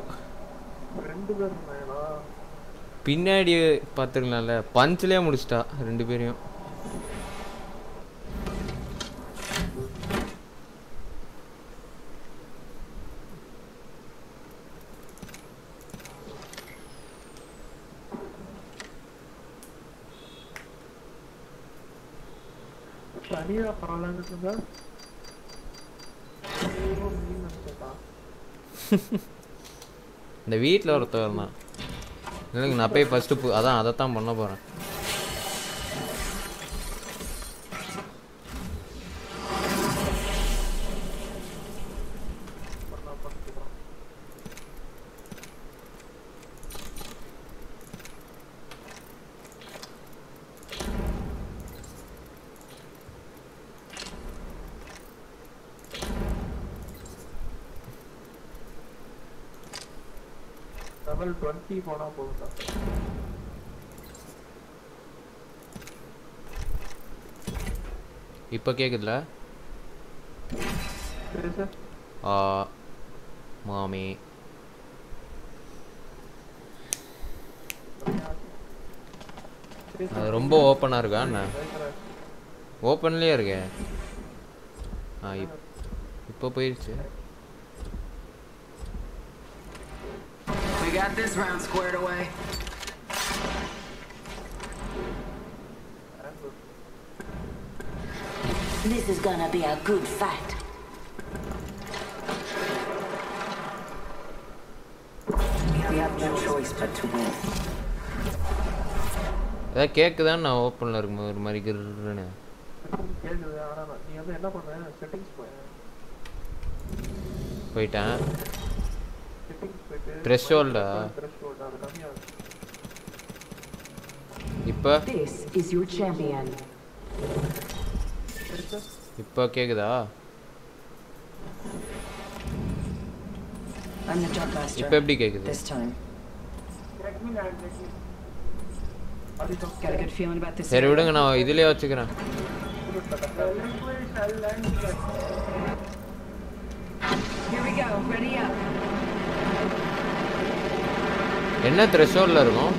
பின்னாடி பார்த்துக்கலாம்ல, பஞ்சிலே முடிச்சிட்டா ரெண்டு பேரையும். தனியா பரவாயில்லன்னு இருந்தா இந்த வீட்டில் ஒருத்தர் தான் எனக்கு, நான் போய் ஃபஸ்ட்டு அதான் அதைத்தான் பண்ண போகிறேன். லெவல் டுவெண்ட்டி போனா போதும். இப்போ கேக்குதுல? சரி சார். ஆ மாமி அது ரொம்ப ஓப்பனாக இருக்கா என்ன? ஓப்பன்லேயே இருக்கே. ஆ இப் இப்போ போயிடுச்சு. We got this round squared away. This is gonna be a good fight. We have no choice but to win. ஏதாவது கேட்குதான் நான் ஓப்பனில் இருக்கும்போது ஒரு மாதிரி கிருன்னு கேக்குது. ஆனா நீ வந்து என்ன பண்ண, செட்டிங்ஸ் போய் போயிட்டேன். செட்டிங்ஸ் போயிட்டு த்ரெஷ்ஹோல்டா த்ரெஷ்ஹோல்ட் அது கம்மியா இருக்கு. இப்போ This is your champion. இப்போ கேக்குதா? I'm the jump master. இப்போ எப்படி கேக்குது? This time. Got a good feeling about this. சரி விடுங்க, நான் இதுலயே வச்சுக்கிறேன். Here we go. Ready up. என்ன த்ரெஷ்ஹோல்ட்ல இருக்கும்?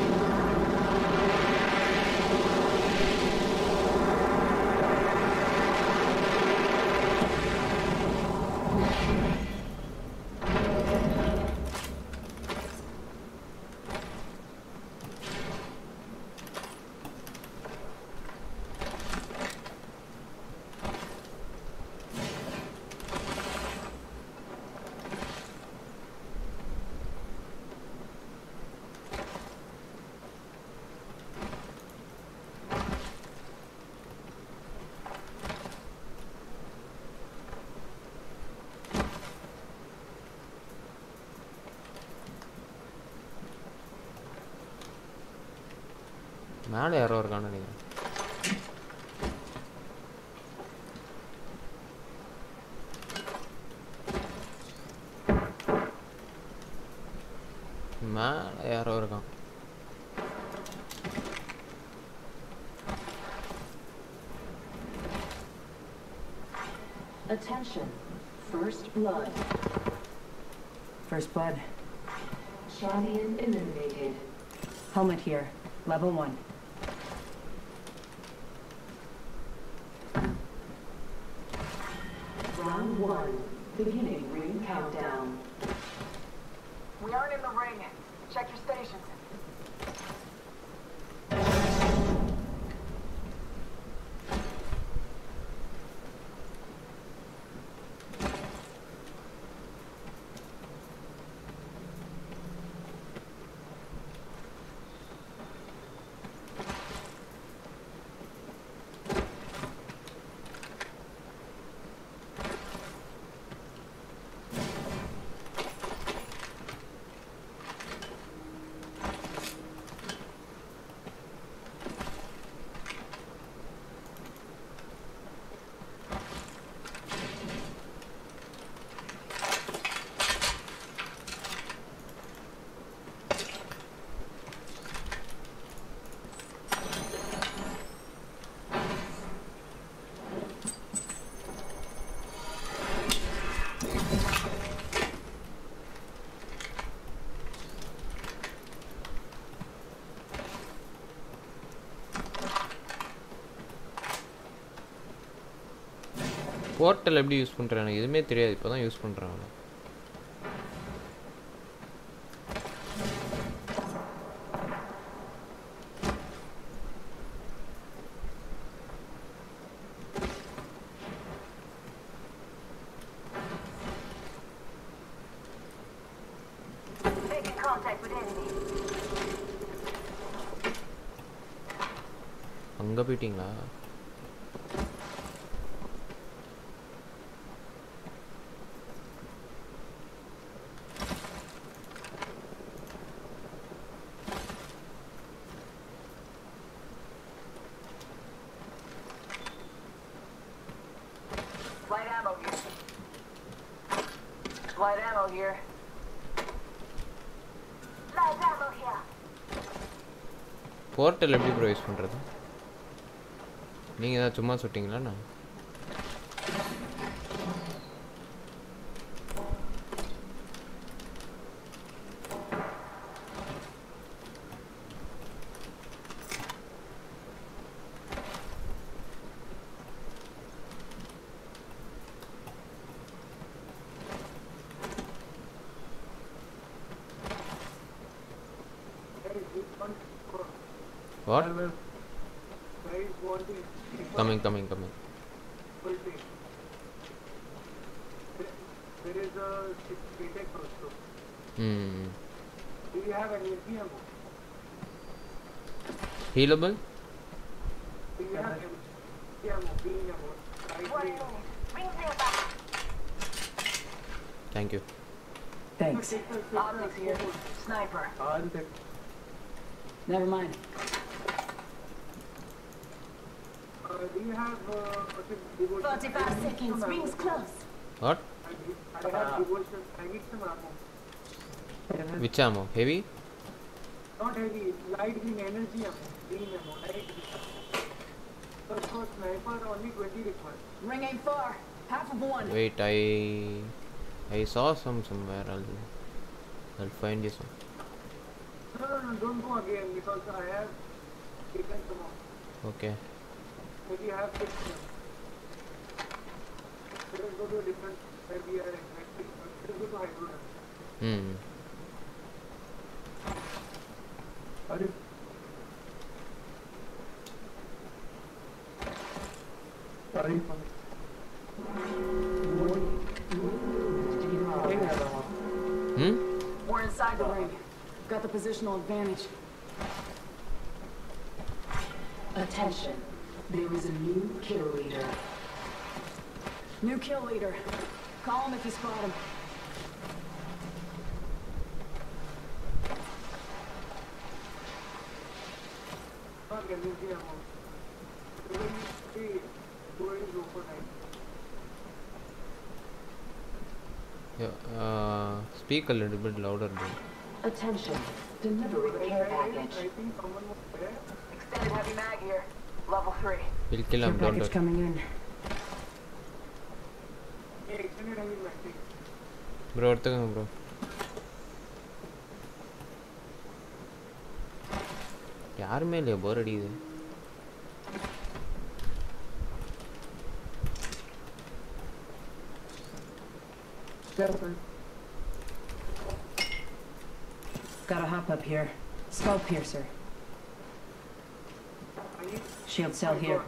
மேலே யாரோ இருக்கான்னு நினைக்கிறேன். மேலே யாரோ இருக்கான். Attention. First blood. First blood. Champion eliminated. Helmet here. Level one. Round one. Beginning ring countdown. We aren't in the ring. Check your stations. Portal எப்படி யூஸ் பண்ணுறேன் எனக்கு எதுவுமே தெரியாது. இப்போ தான் யூஸ் பண்ணுறேன். Making contact with enemy. அங்கே போயிட்டீங்களா? Light ammo here. Light ammo here. Light ammo here. Portal எப்படி ப்ரோ யூஸ் பண்ணுறது? நீங்கள் தான் சும்மா சுட்டிங்களா? நான் What? Coming, coming, coming. There is a K-Tech also. Hmm. Do you have any ammo? Healable? Do you have any ammo? Green ammo? Light One green. minute. Ring nearby. Thank you. Thanks. Optics here. Sniper. I'll take. Never mind. Uh, do you have uh, devotion? Forty-five seconds. Rings close. What? I, I have devotion. I need some ammo. Which ammo? Heavy? Not heavy. Light green energy ammo. Green ammo. Light green. So for sniper only twenty required. Ring ain't far. Half of one. Wait, I I saw some somewhere. I'll I'll find you some. No, no, no, don't go again because I have taken some off. Okay. Maybe I have fixed them. Let us go to a different where we are exactly. Let us go to hydrogen. Hmm. Are you? Are you coming? Hmm? We're inside the ring. Got the positional advantage. Attention. There is a new kill leader. New kill leader. Call him if you spot him. mark energy ammo. Even the word is open. Yeah, uh, speak a little bit louder, bro. Attention. Delivering care package. I think someone was there. Extended heavy mag here. Level three. We'll kill Care him, don't package worry. coming in. Yeah, extended heavy mag. Bro, orthukonga bro. யாருமே இல்லையா போர் அடிக்குது. Gotta hop up here. Skull piercer. Shield cell here.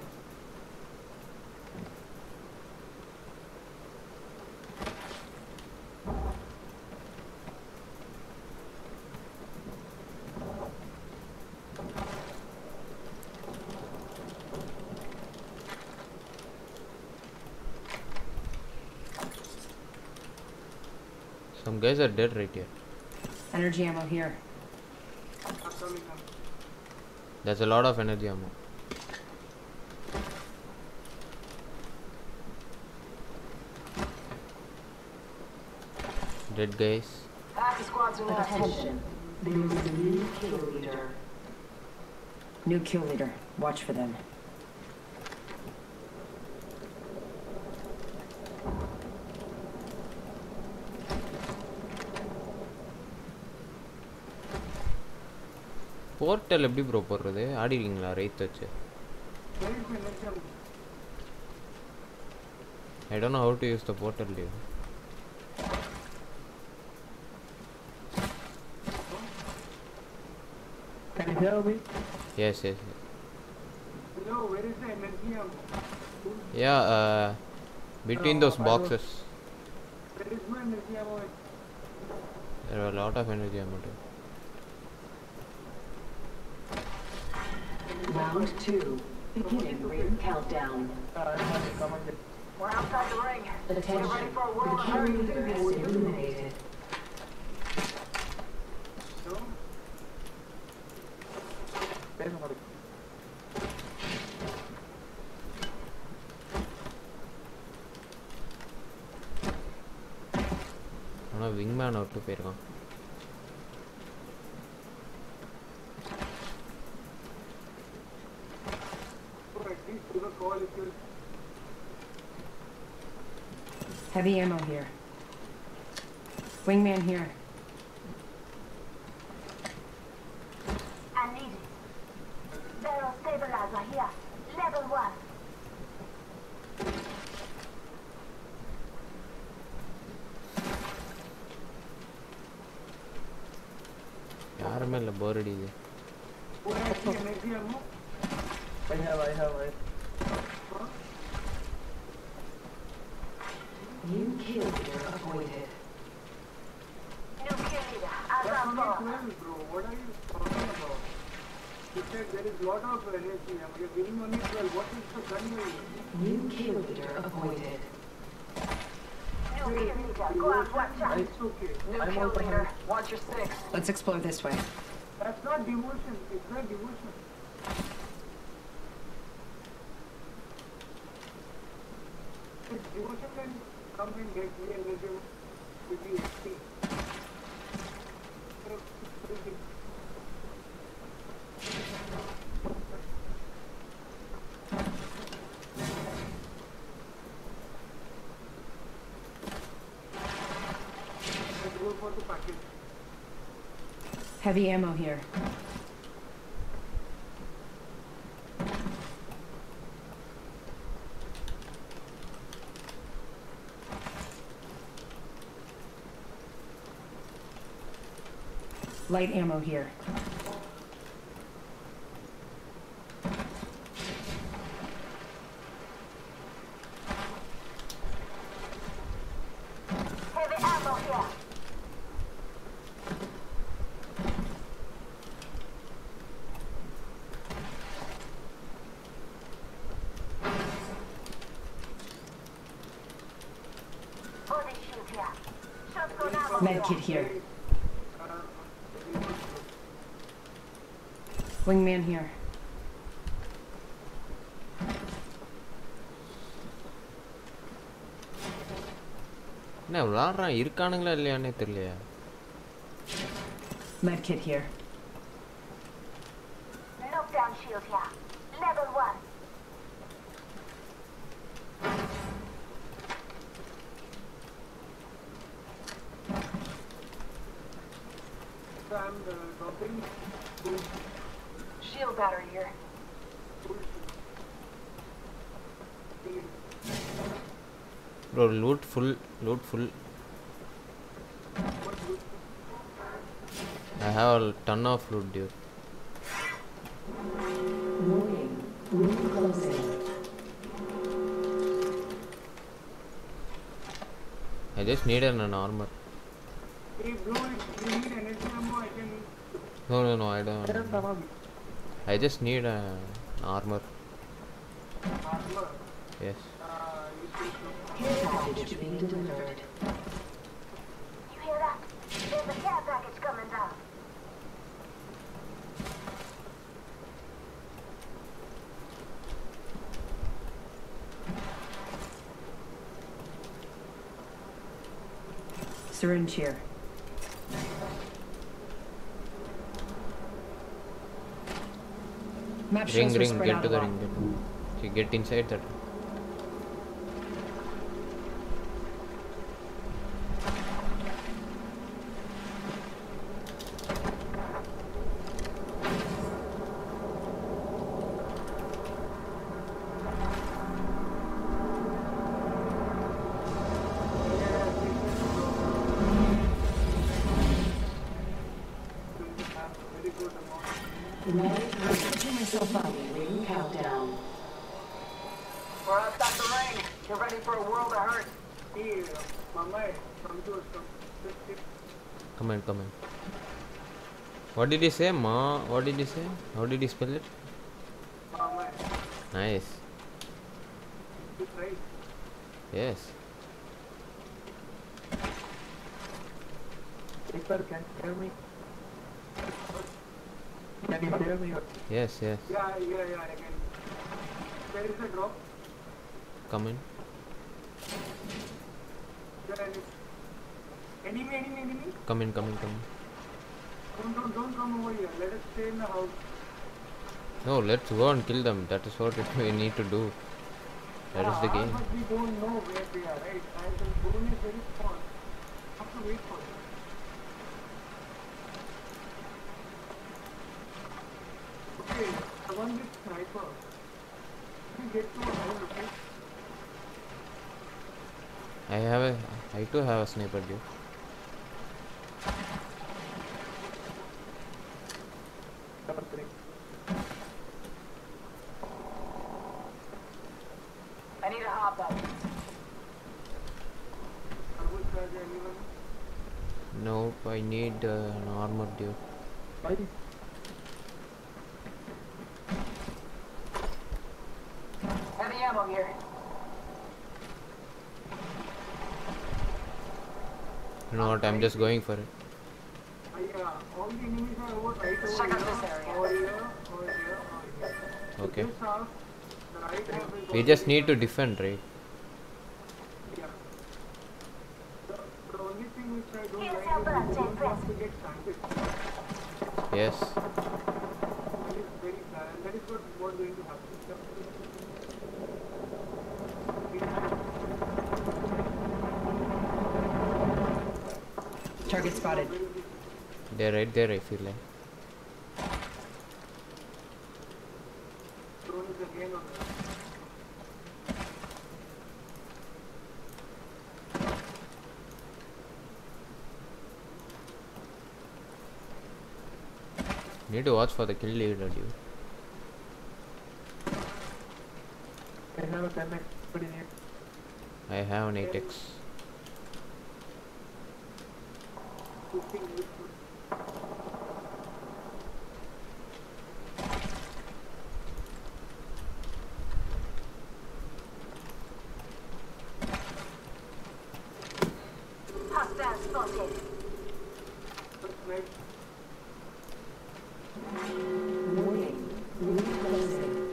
Some guys are dead right here. Energy ammo here. There's a lot of energy ammo. Dead guys. Half the squads are left. Attention. There is a new kill leader. New kill leader. Watch for them. Portal எப்படி bro போடுறது? ஆடிருக்கீங்களா right வச்சு? I don't know how to use the portal dude. Can you hear me? Yes, yes, yes. No, where is the energy ammo? Yeah, uh, between those boxes. Where is my energy ammo? There are a lot of energy ammo too. Round two. Beginning ring countdown. We're outside the ring. Attention. Get ready for a The world of kill hurt. leader has been eliminated. ஆனா விங்மேன் out போயிருக்கான். Heavy ammo here. Wingman here. I need it. Barrel stabilizer here. Level one. யாருமே இல்ல போர் அடிக்குது. Energy ammo? I have, I have, I have. New kill leader appointed. New kill leader. That's Alarm only ball. twelve, bro. What are you talking about? You said there is lot of energy ammo. You're giving only twelve. What is the gun you're using? New kill leader appointed. New kill leader. Go out, watch out. It's okay. New kill leader. Watch your six. Let's explore this way. That's not devotion. It's not devotion. If devotion can come and get me energy with the X P. Let's go for the package. Heavy ammo here. Light ammo here. Heavy ammo here. Body shield here. Shotgun ammo Medkit here. Wingman here. என்ன விளாட்றான் இருக்கானுங்களா இல்லையானே தெரியலையா. Medkit here. Knockdown shield here. Level one. So I'm uh, dropping. Shield battery here. Bro, loot full, loot full. I have a ton of loot, dude. Warning. Room closing. I just need an, an armor. Hey, bro, if you need energy ammo, I can. No, no, no, I don't. I just need a, an armor. Armor. Yes. Uh, you should know. Care package being delivered. You hear that? There's a care package coming down. Syringe here. Map Ring, shows we're ring, spread get out to a the lot. ring. Get, okay, get inside that. Switching myself up. Ring countdown. We're outside the ring. Get ready for a world of hurt. Hey, Mama, come to us. Come. Just sit. Come in, come in. What did he say, Ma? What did he say? How did he spell it? Mama, Nice. it's right. Yes. Sir, can you hear me? Can you hear me? Yes, yes. Yeah, yeah, yeah, I can. There is a drop. Come in. There is enemy, enemy, enemy. Come in, come in, come in. Don't, don't, don't come over here. Let us stay in the house. No, let's go and kill them. That is what we need to do. That is the Ah, game. but we don't know where they are, right? And the zone is very small. Have to wait for them. Okay, the one with sniper. We get to a high location. I have a. I too have a sniper, dude. Double click. I need a hop up. Turbo charge anyone? Nope, I need uh, an armor, dude. Why? Heavy ammo here. You know what? I'm just going for it. Uh, yeah, all the enemies are over right over Check out here, this area. over here, over here, over here. Okay. This half, the right half is We already just need to done. defend, right? Yeah. The, the only thing which I don't Here's like your is blood, we don't take want to get sandwiched. Yes. That is very bad, and that is what was going to happen. Target spotted. They're right there, I feel like. Drone is again on the Need to watch for the kill leader, dude. I have a ten X pretty near. I have an eight X. Shooting with Hostile spotted. snipe. Warning. Room closing.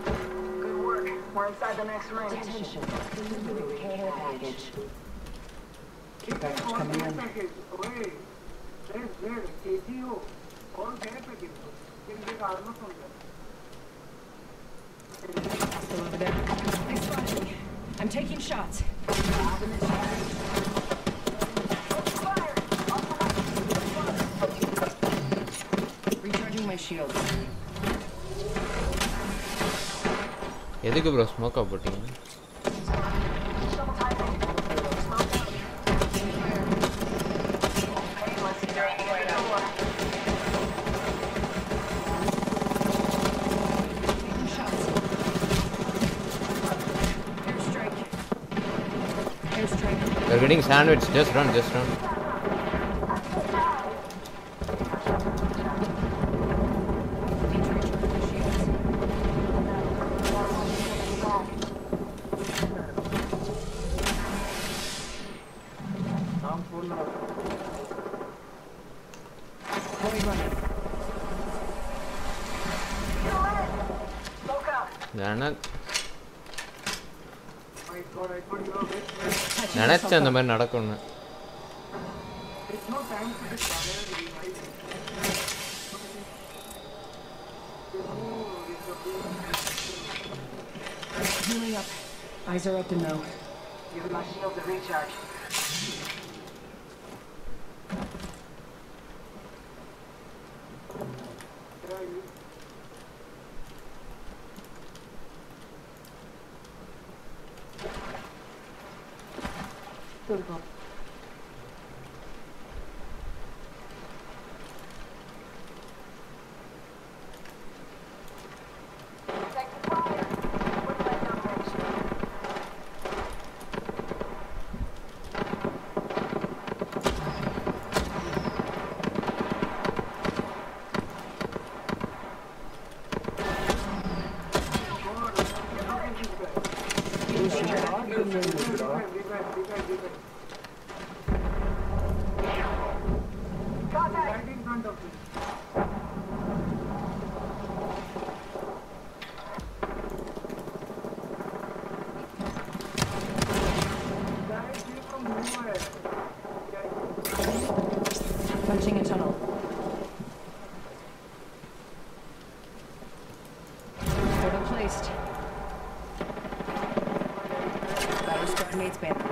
Good work. We're inside the next ring. Attention. Delivering care package. Package coming in. Package. Wait. There's Z. K G O. All their package. Can get armor from them. Still over there. They spotted me. I'm taking shots. Recharging my shield. எதுக்கு bro ஸ்மோக்கா போட்டீங்க? They're getting sandwiched. Just run, just run. நினைச்சேன் அந்த மாதிரி நடக்கும்னு. Healing up. Eyes are open now. Give my shield a recharge. Beautiful. Punching a tunnel. Portal placed. Battle squad mates banner.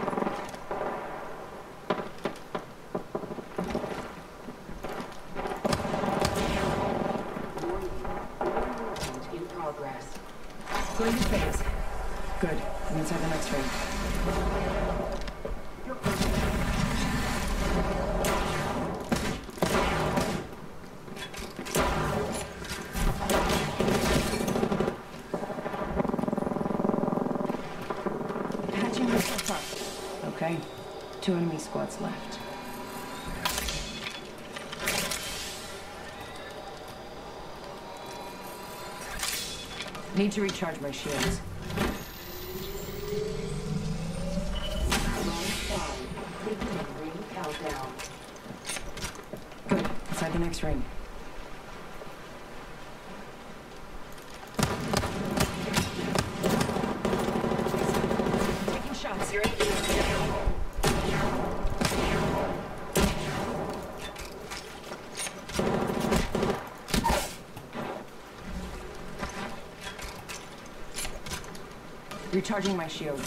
In progress. Going to phase. Good. I'm inside the next ring. Patching myself up. Okay. Two enemy squads left. Need to recharge my shields. Ring countdown. Good. Inside the next ring. Taking shots. You're in. Recharging my shields.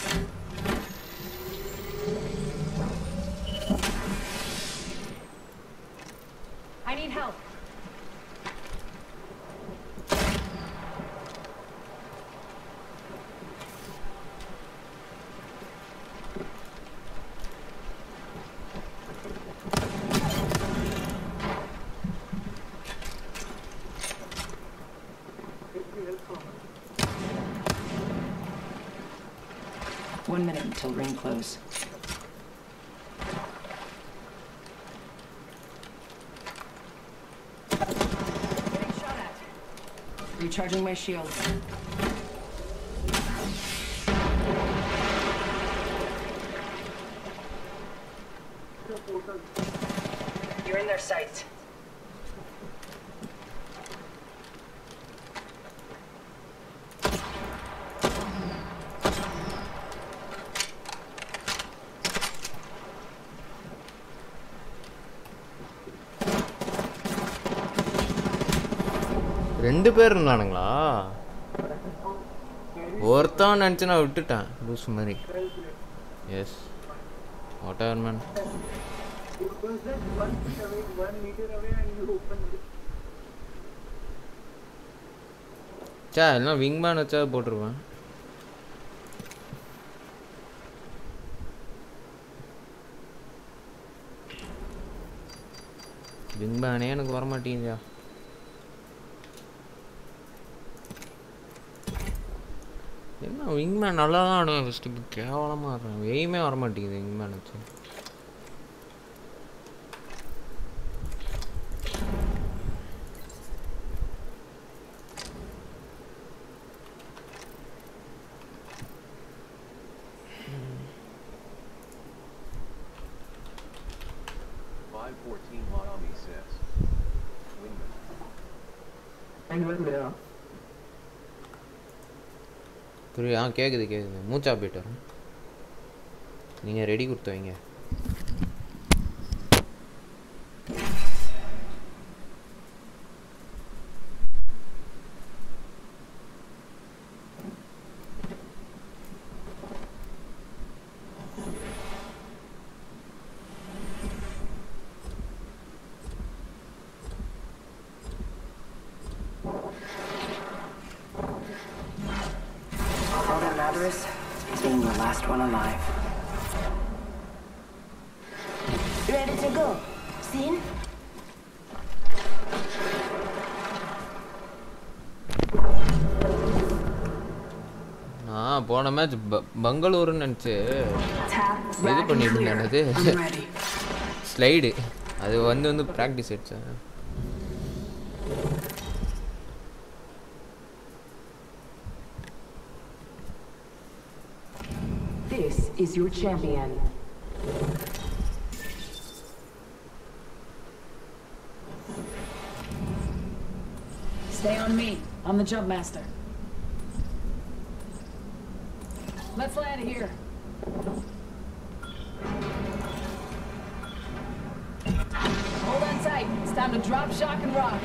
I need help. One minute until ring close. Getting shot at. Recharging my shields. You're in their sights. ரெண்டு பேர் இருந்தானுங்களா? ஒருத்தவன் நினச்சி நான் விட்டுட்டேன் loose மாதிரி. Yes whatever man. சே எல்லாம் விங் மேன் வச்சா போட்டுருவேன். விங் மேனே எனக்கு வர மாட்டேங்குதா? என்ன விங் மேன் நல்லா தான் ஆடுவேன் ஃபஸ்ட்டு, இப்போ கேவலமாக ஆடுறேன். வெயுமே வர மாட்டேங்குது விங் மேன் வச்சு. five fourteen Monami says. Wingman. புரியுது. ஆ கேட்குது கேட்குது. மூச்சா போய்ட்டு வரேன். நீங்கள் ரெடி கொடுத்து வைங்க. All that matters is being the last one alive. Ready to go. Seen? நான் போன மேட்ச் பெங்களூருன்னு நினச்சி இது பண்ணிட்டு இருந்தேன். அது ஸ்லைடு அது வந்து வந்து ப்ராக்டிஸ் ஆயிடுச்சேன். This is your champion. Stay on me. I'm the jump master. Let's land here. Hold on tight. It's time to drop, shock, and rock.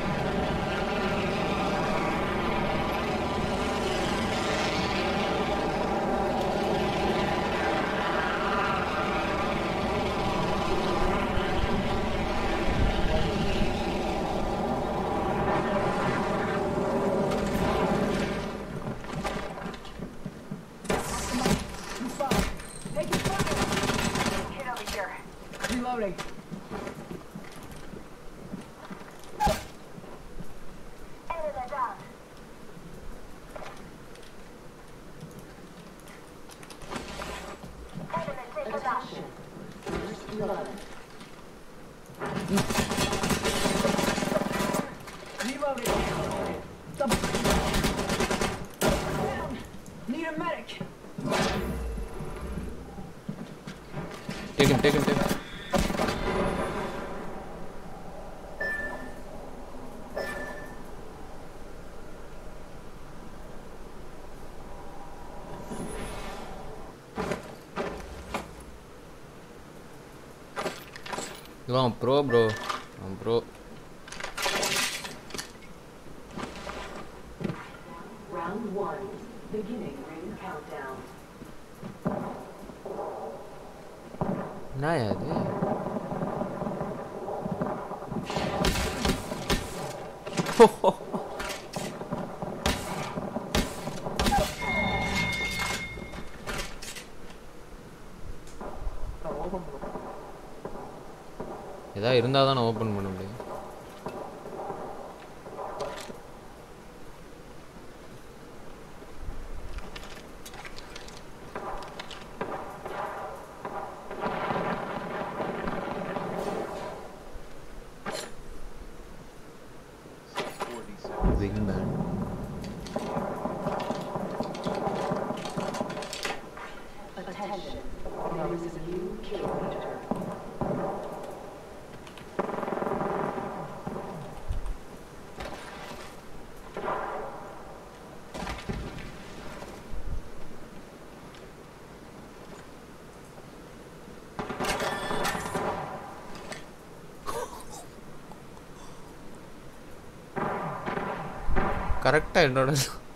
Reloading. Enemy down. Enemy taken down. First blood. Reloading. Double. Down. Need a medic. Take him, take him, take him. I'm pro, bro. I'm pro. Round one. Beginning ring countdown. Nah ya deh. ஏதாவது இருந்தால் தான் நான் open பண்ண முடியும். Wingman. Attention. There is a new kill leader. கரெக்டாக என்னோட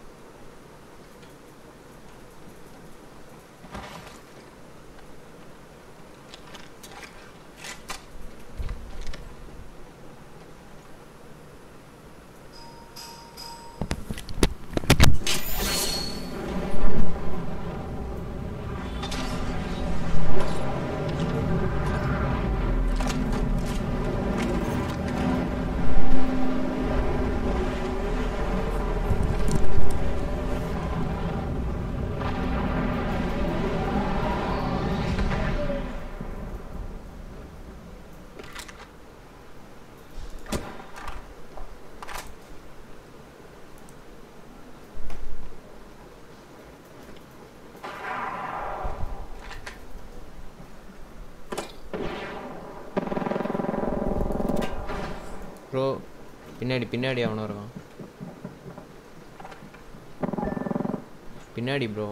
bro பின்னாடி பின்னாடி அவனும் இருக்கான் பின்னாடி ப்ரோ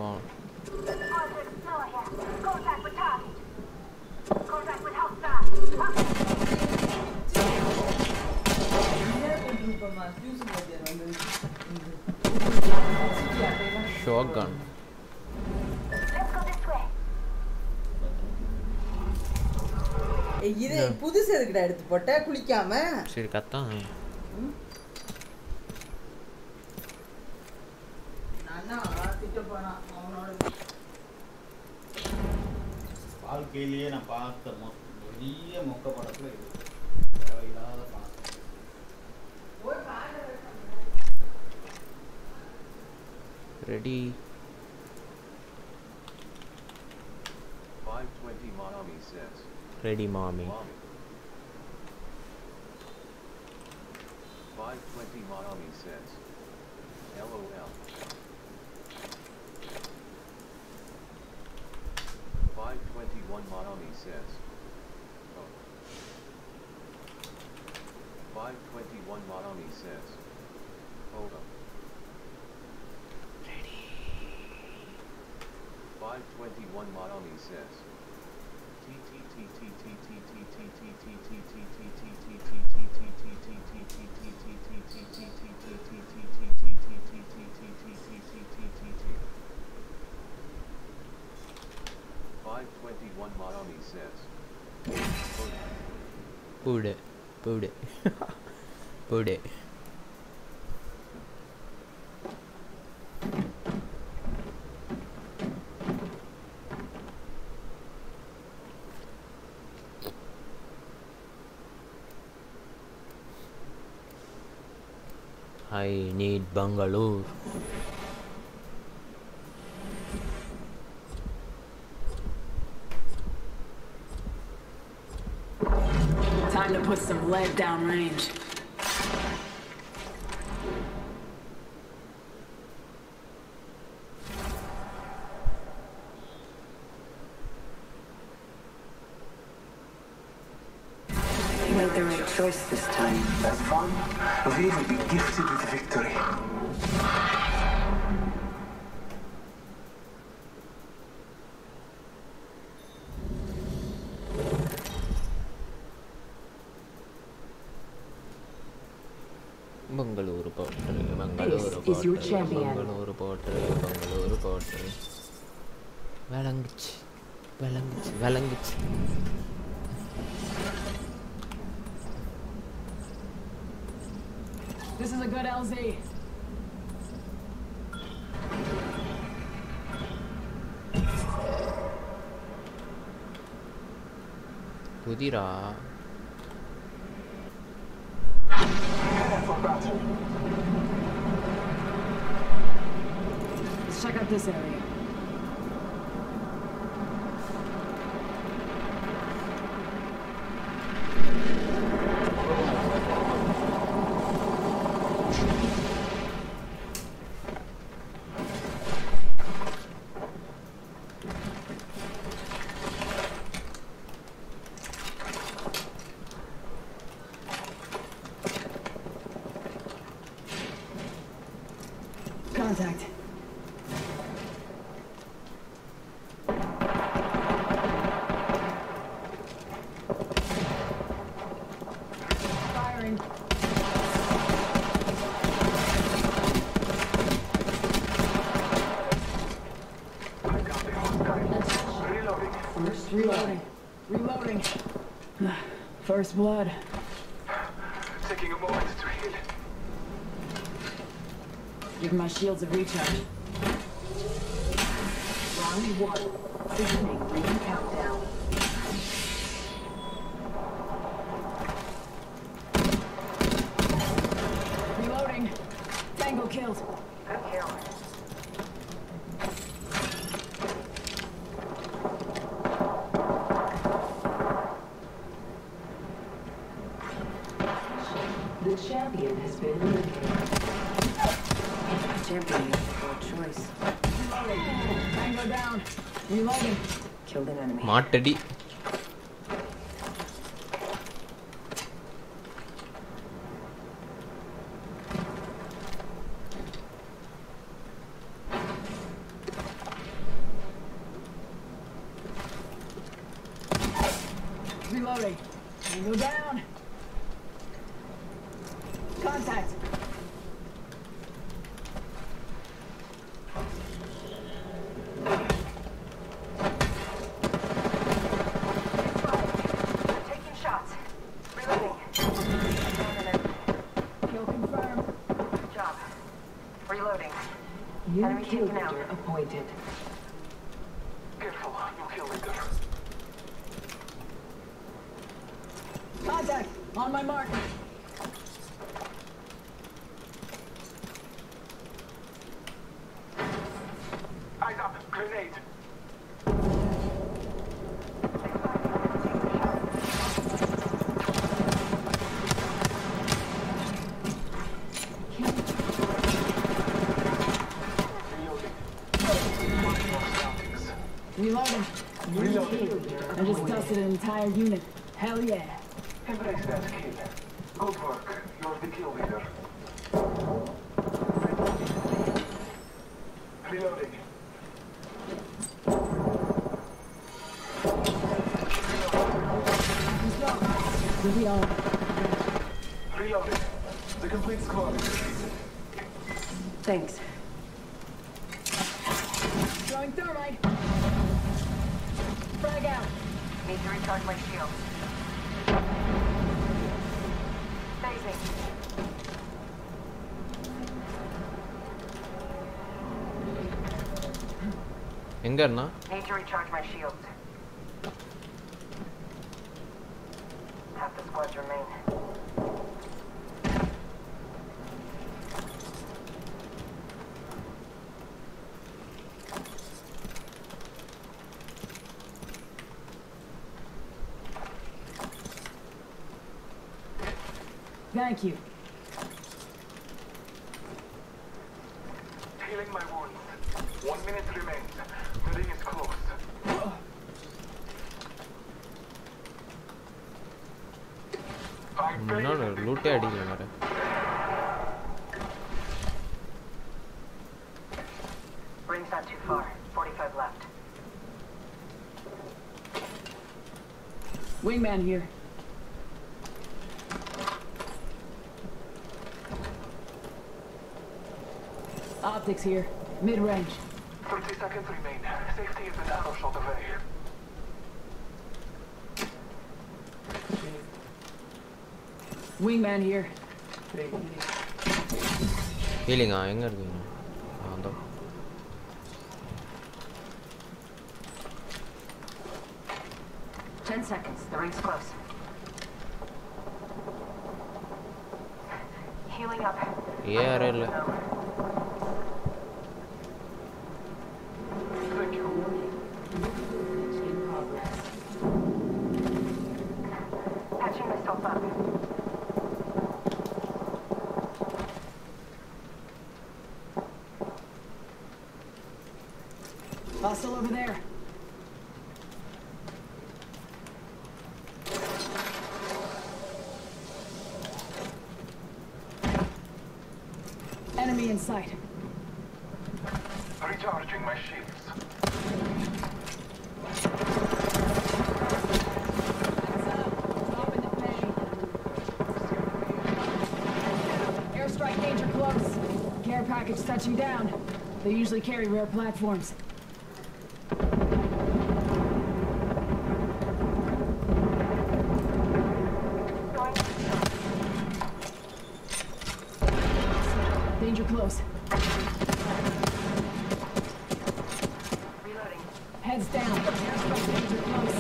ஷாட்கன் இது புதுசு எதுக்குடா எடுத்து போட்ட குளிக்காம சரி கத்தான் நானா திட்ட போனா அவனோட வாழ்க்கையிலேயே நான் பார்த்த பெரிய மொக்க படத்துல இது தேவையில்லாத படம் ready five twenty Mommy says. Ready, mommy. five twenty Mommy says. LOL. five twenty-one Mommy says. Oh. five twenty-one Mommy says. Hold up. Ready. five twenty-one Mommy says. five twenty-one Mommy says. Put it. Put it. Put it. I need Bangalore. Time to put some lead downrange. You made the right choice this time. As one, we will be gifted with victory. Bangalore Potter, Bangalore Potter, Bangalore Potter, Bangalore Potter. Valangich, Valangich, Valangich. This is a good L Z. Kudira. Let's check out this area. Contact. Firing. Reloading. Reloading. First blood. Taking a moment to heal. Give my shields a recharge. Round one. Beginning ring countdown. Reloading. Tango killed. Good kill. The champion has been eliminated. Champion is a poor choice. Tango down. Reloading. Killed an enemy. மாட்டடி. Reloading. Tango down. Contact. Taking shots. Reloading. Kill confirmed. Good job. Reloading. New Enemy kill taken out. leader appointed. Careful, you kill leader. Contact. On my mark. Eyes up, grenade. Reloading. Reloading. I just dusted an entire unit. Hell yeah. Embrace that kill. Good work. You're the kill leader. Reloading. We'll be on. Reloading. The complete squad. Thanks. Throwing thermite. Frag out. Need to recharge my shield. Phasing. எங்க அண்ணா? Need to recharge my shield. Half the squads remain. Thank you. Healing my wounds. One minute remains. The ring is close. முன்னாடி லூட்டே அடிக்கல வேற. Ring's not too far. forty-five left. Wingman here. Optics here. Mid-range. thirty seconds remain. Safety is an arrow shot away. Wingman here. ஹீலிங்கா எங்க இருக்கீங்க? அந்த Ten seconds. The ring's close. Healing up. AR இல்ல. Thank you. In progress. Patching myself up. Hostile over there. Enemy in sight. Recharging my shields. Dropping the pain. Airstrike danger close. Care package touching down. They usually carry rare platforms. close. Reloading. Heads down. Airstrike danger close.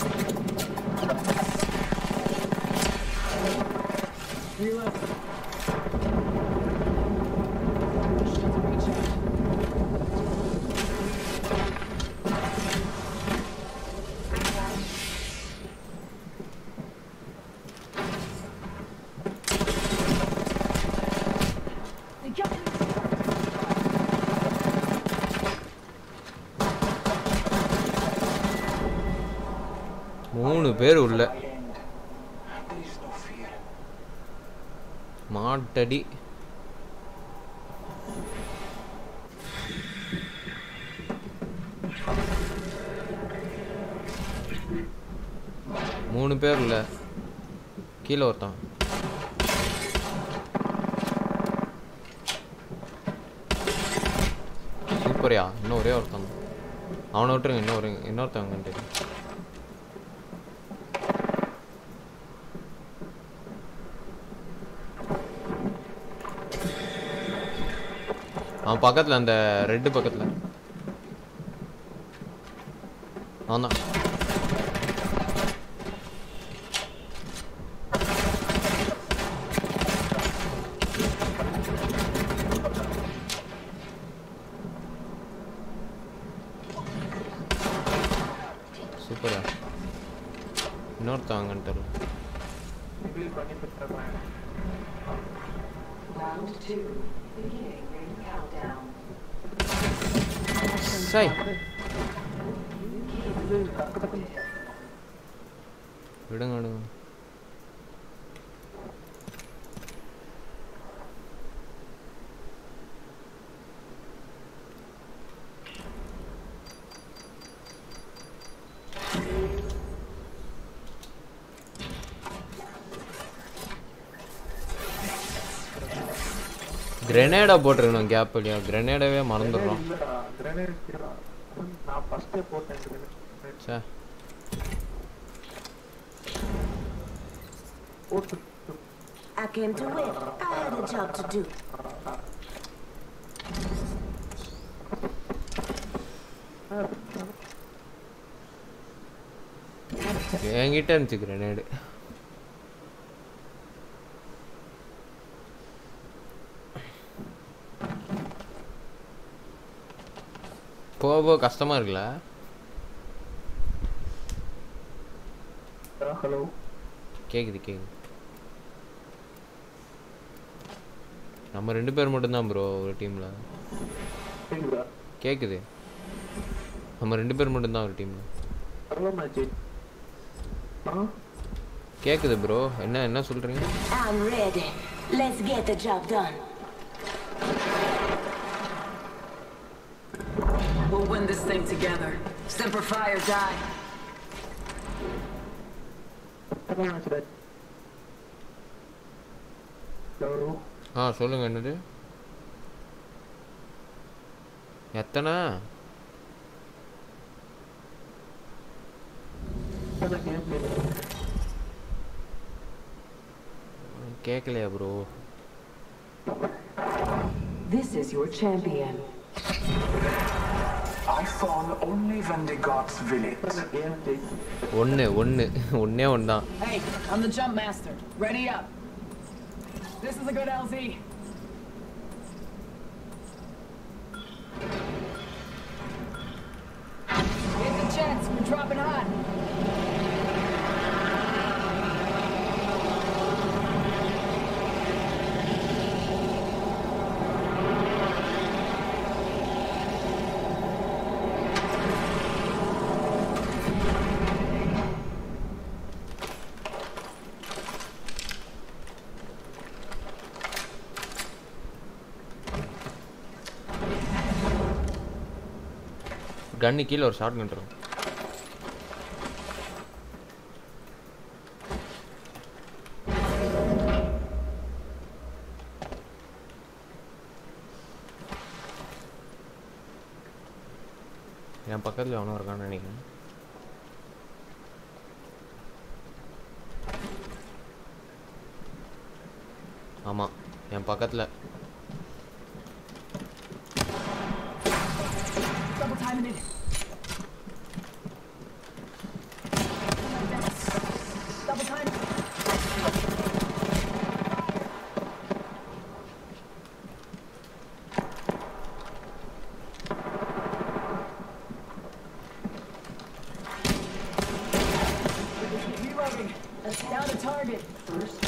Reload. Shields recharge. They got me. மூணு பேர் உள்ள There is no fear. மாட்டடி. மூணு பேர் இல்ல, கீழே ஒருத்தான். சூப்பரியா, இன்னும் ஒரே ஒருத்தான். அவனை விட்டுருங்க, இன்னும் ஒரு இன்னொருத்தவங்க. அவன் பக்கத்தில், அந்த ரெட்டு பக்கத்தில் அவன் தான். சூப்பரா, இன்னொருத்தவங்கன்னு தெரியல. Round two. Beginning ring countdown. சை விடுங்க விடுங்க. கிரெனேடா போட்டுருக்கணும் கேப் இல்லையா? கிரெனேடாவே மறந்துடுறோம். I came to win. I had a job to do. என்கிட்ட இருந்துச்சு கிரெனேடு. போக போக கஷ்டமா இருக்குல்ல? ஹலோ, கேக்குது கேக்குது. நம்ம ரெண்டு பேர் மட்டும்தான் ப்ரோ ஒரு டீம்ல. கேக்குது, நம்ம ரெண்டு பேர் மட்டும்தான் ஒரு டீம்ல. கேக்குது ப்ரோ, என்ன என்ன சொல்றீங்க? I'm ready. Let's get the job done. We'll win this thing together. Semper Fi or die. ஆ சொல்லுங்க, என்னது எத்தனை? கேட்கலையா bro? This is your champion. I fall only when the gods will it. ஒன்று ஒன்று ஒன்றே ஒன்று தான். Hey, I'm the jump master. Ready up. This is a good L Z. Hit the jets. We're dropping hot. கன்னு கீழே ஒரு shot கண்டுரும். என் பக்கத்தில் எவனும் இருக்கான்னு நினைக்கிறேன். ஆமாம், என் பக்கத்தில் Timing it. Double time. Reloading. Down to target. First.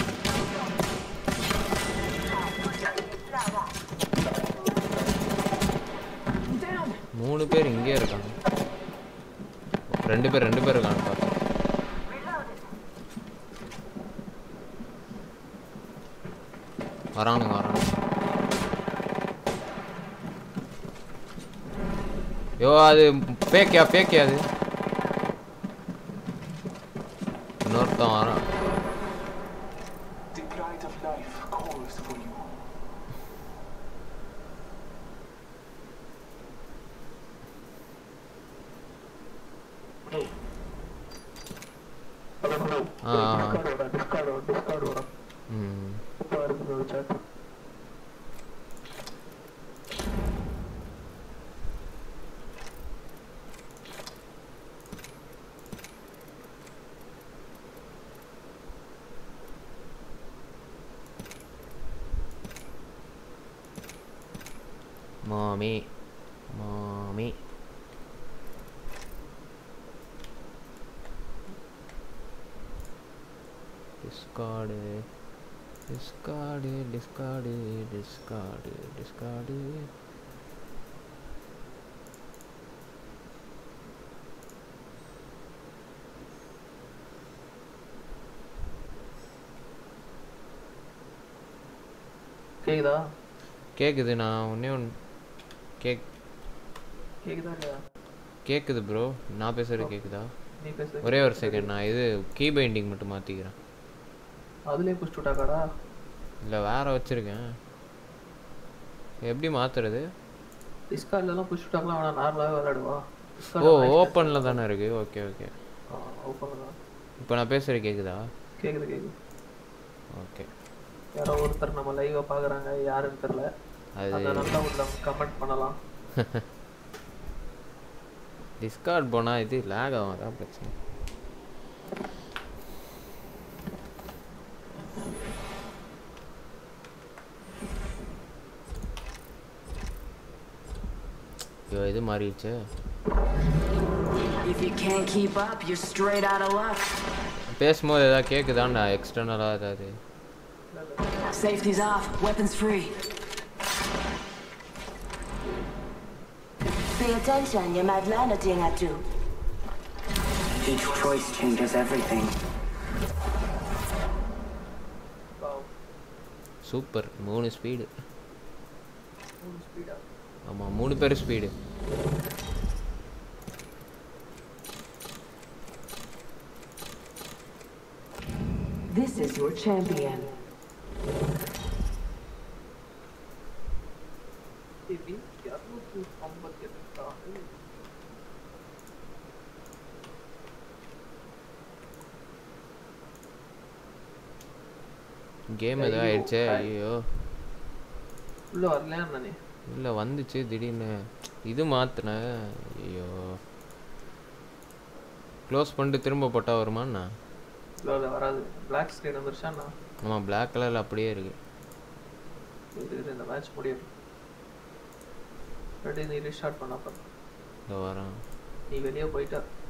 மூணு பேர் இங்கே இருக்காங்க. ரெண்டு பேர் ரெண்டு பேர் இருக்காங்க பார்த்தா. வரானுங்க வரானுங்க. யோ அது பேக்கியா பேக்கியா அது இன்னொருத்தன் வரான். Mommy, mommy. Discard, discard, discard, discard, discard. கேக்குதா? கேக்குது. நான் ஒன்னே ஒன்று கேக் கேக்குதா இல்லையா? கேக்குது ப்ரோ. நான் பேசுறது கேக்குதா? நீ பேசுறது ஒரே ஒரு செகண்ட். நான் இது கீ பைண்டிங் மட்டும் மாற்றிக்கிறேன். அதுலேயே புஷ் விட்டாக்காடா? இல்லை வேற வச்சுருக்கேன். எப்படி மாற்றுறது? டிஸ்கார்ட்லலாம் புஷ் விட்டாக்கலாம் வேணா, நார்மலாகவே விளையாடுவா. ஓ ஓப்பனில் தானே இருக்குது. Okay okay. ஓப்பனில் தான். இப்போ நான் பேசுகிறது கேட்குதா? கேட்குது கேட்குது. ஓகே. யாரோ ஒருத்தர் நம்ம லைவாக பார்க்குறாங்க, யாருன்னு தெரில. அது நல்லா உள்ள கமெண்ட் பண்ணலாம். டிஸ்கார்ட் போனால் இது லேக் ஆகும், அதான் பிரச்சனை. ஐயோ இது மாறிடுச்சு. If you can't keep up, you're straight out of luck. பேசும்போது ஏதாவது கேக்குதாண்டா எக்ஸ்டர்னலா ஏதாவது? Safety's off, weapons free. Pay attention, you might learn a thing or two. Each choice changes everything. Super. மூணு ஸ்பீடு. மூணு ஸ்பீடா? ஆமா மூணு பேர் speed. This is your champion. Baby, क्या तू तू कॉम्बट के सकता है? கேம் ஏதோ ஆயிடுச்சே. ஐயோ உள்ள வரலையா நானே? இல்லை வந்துச்சு திடீர்னு இது மாற்றினேன். ஐயோ க்ளோஸ் பண்ணிட்டு திரும்ப போட்டால் வருமாண்ணா? இல்லை வராது. பிளாக் ஸ்க்ரீன் வந்துருச்சாண்ணா? ஆமாம் பிளாக் கலரில் அப்படியே இருக்கு. இது இந்த மேட்ச் முடியும். ரெடி நீ ரீஸ்டார்ட் பண்ண பாரு. இதோ வரேன். நீ வெளியே போயிட்டா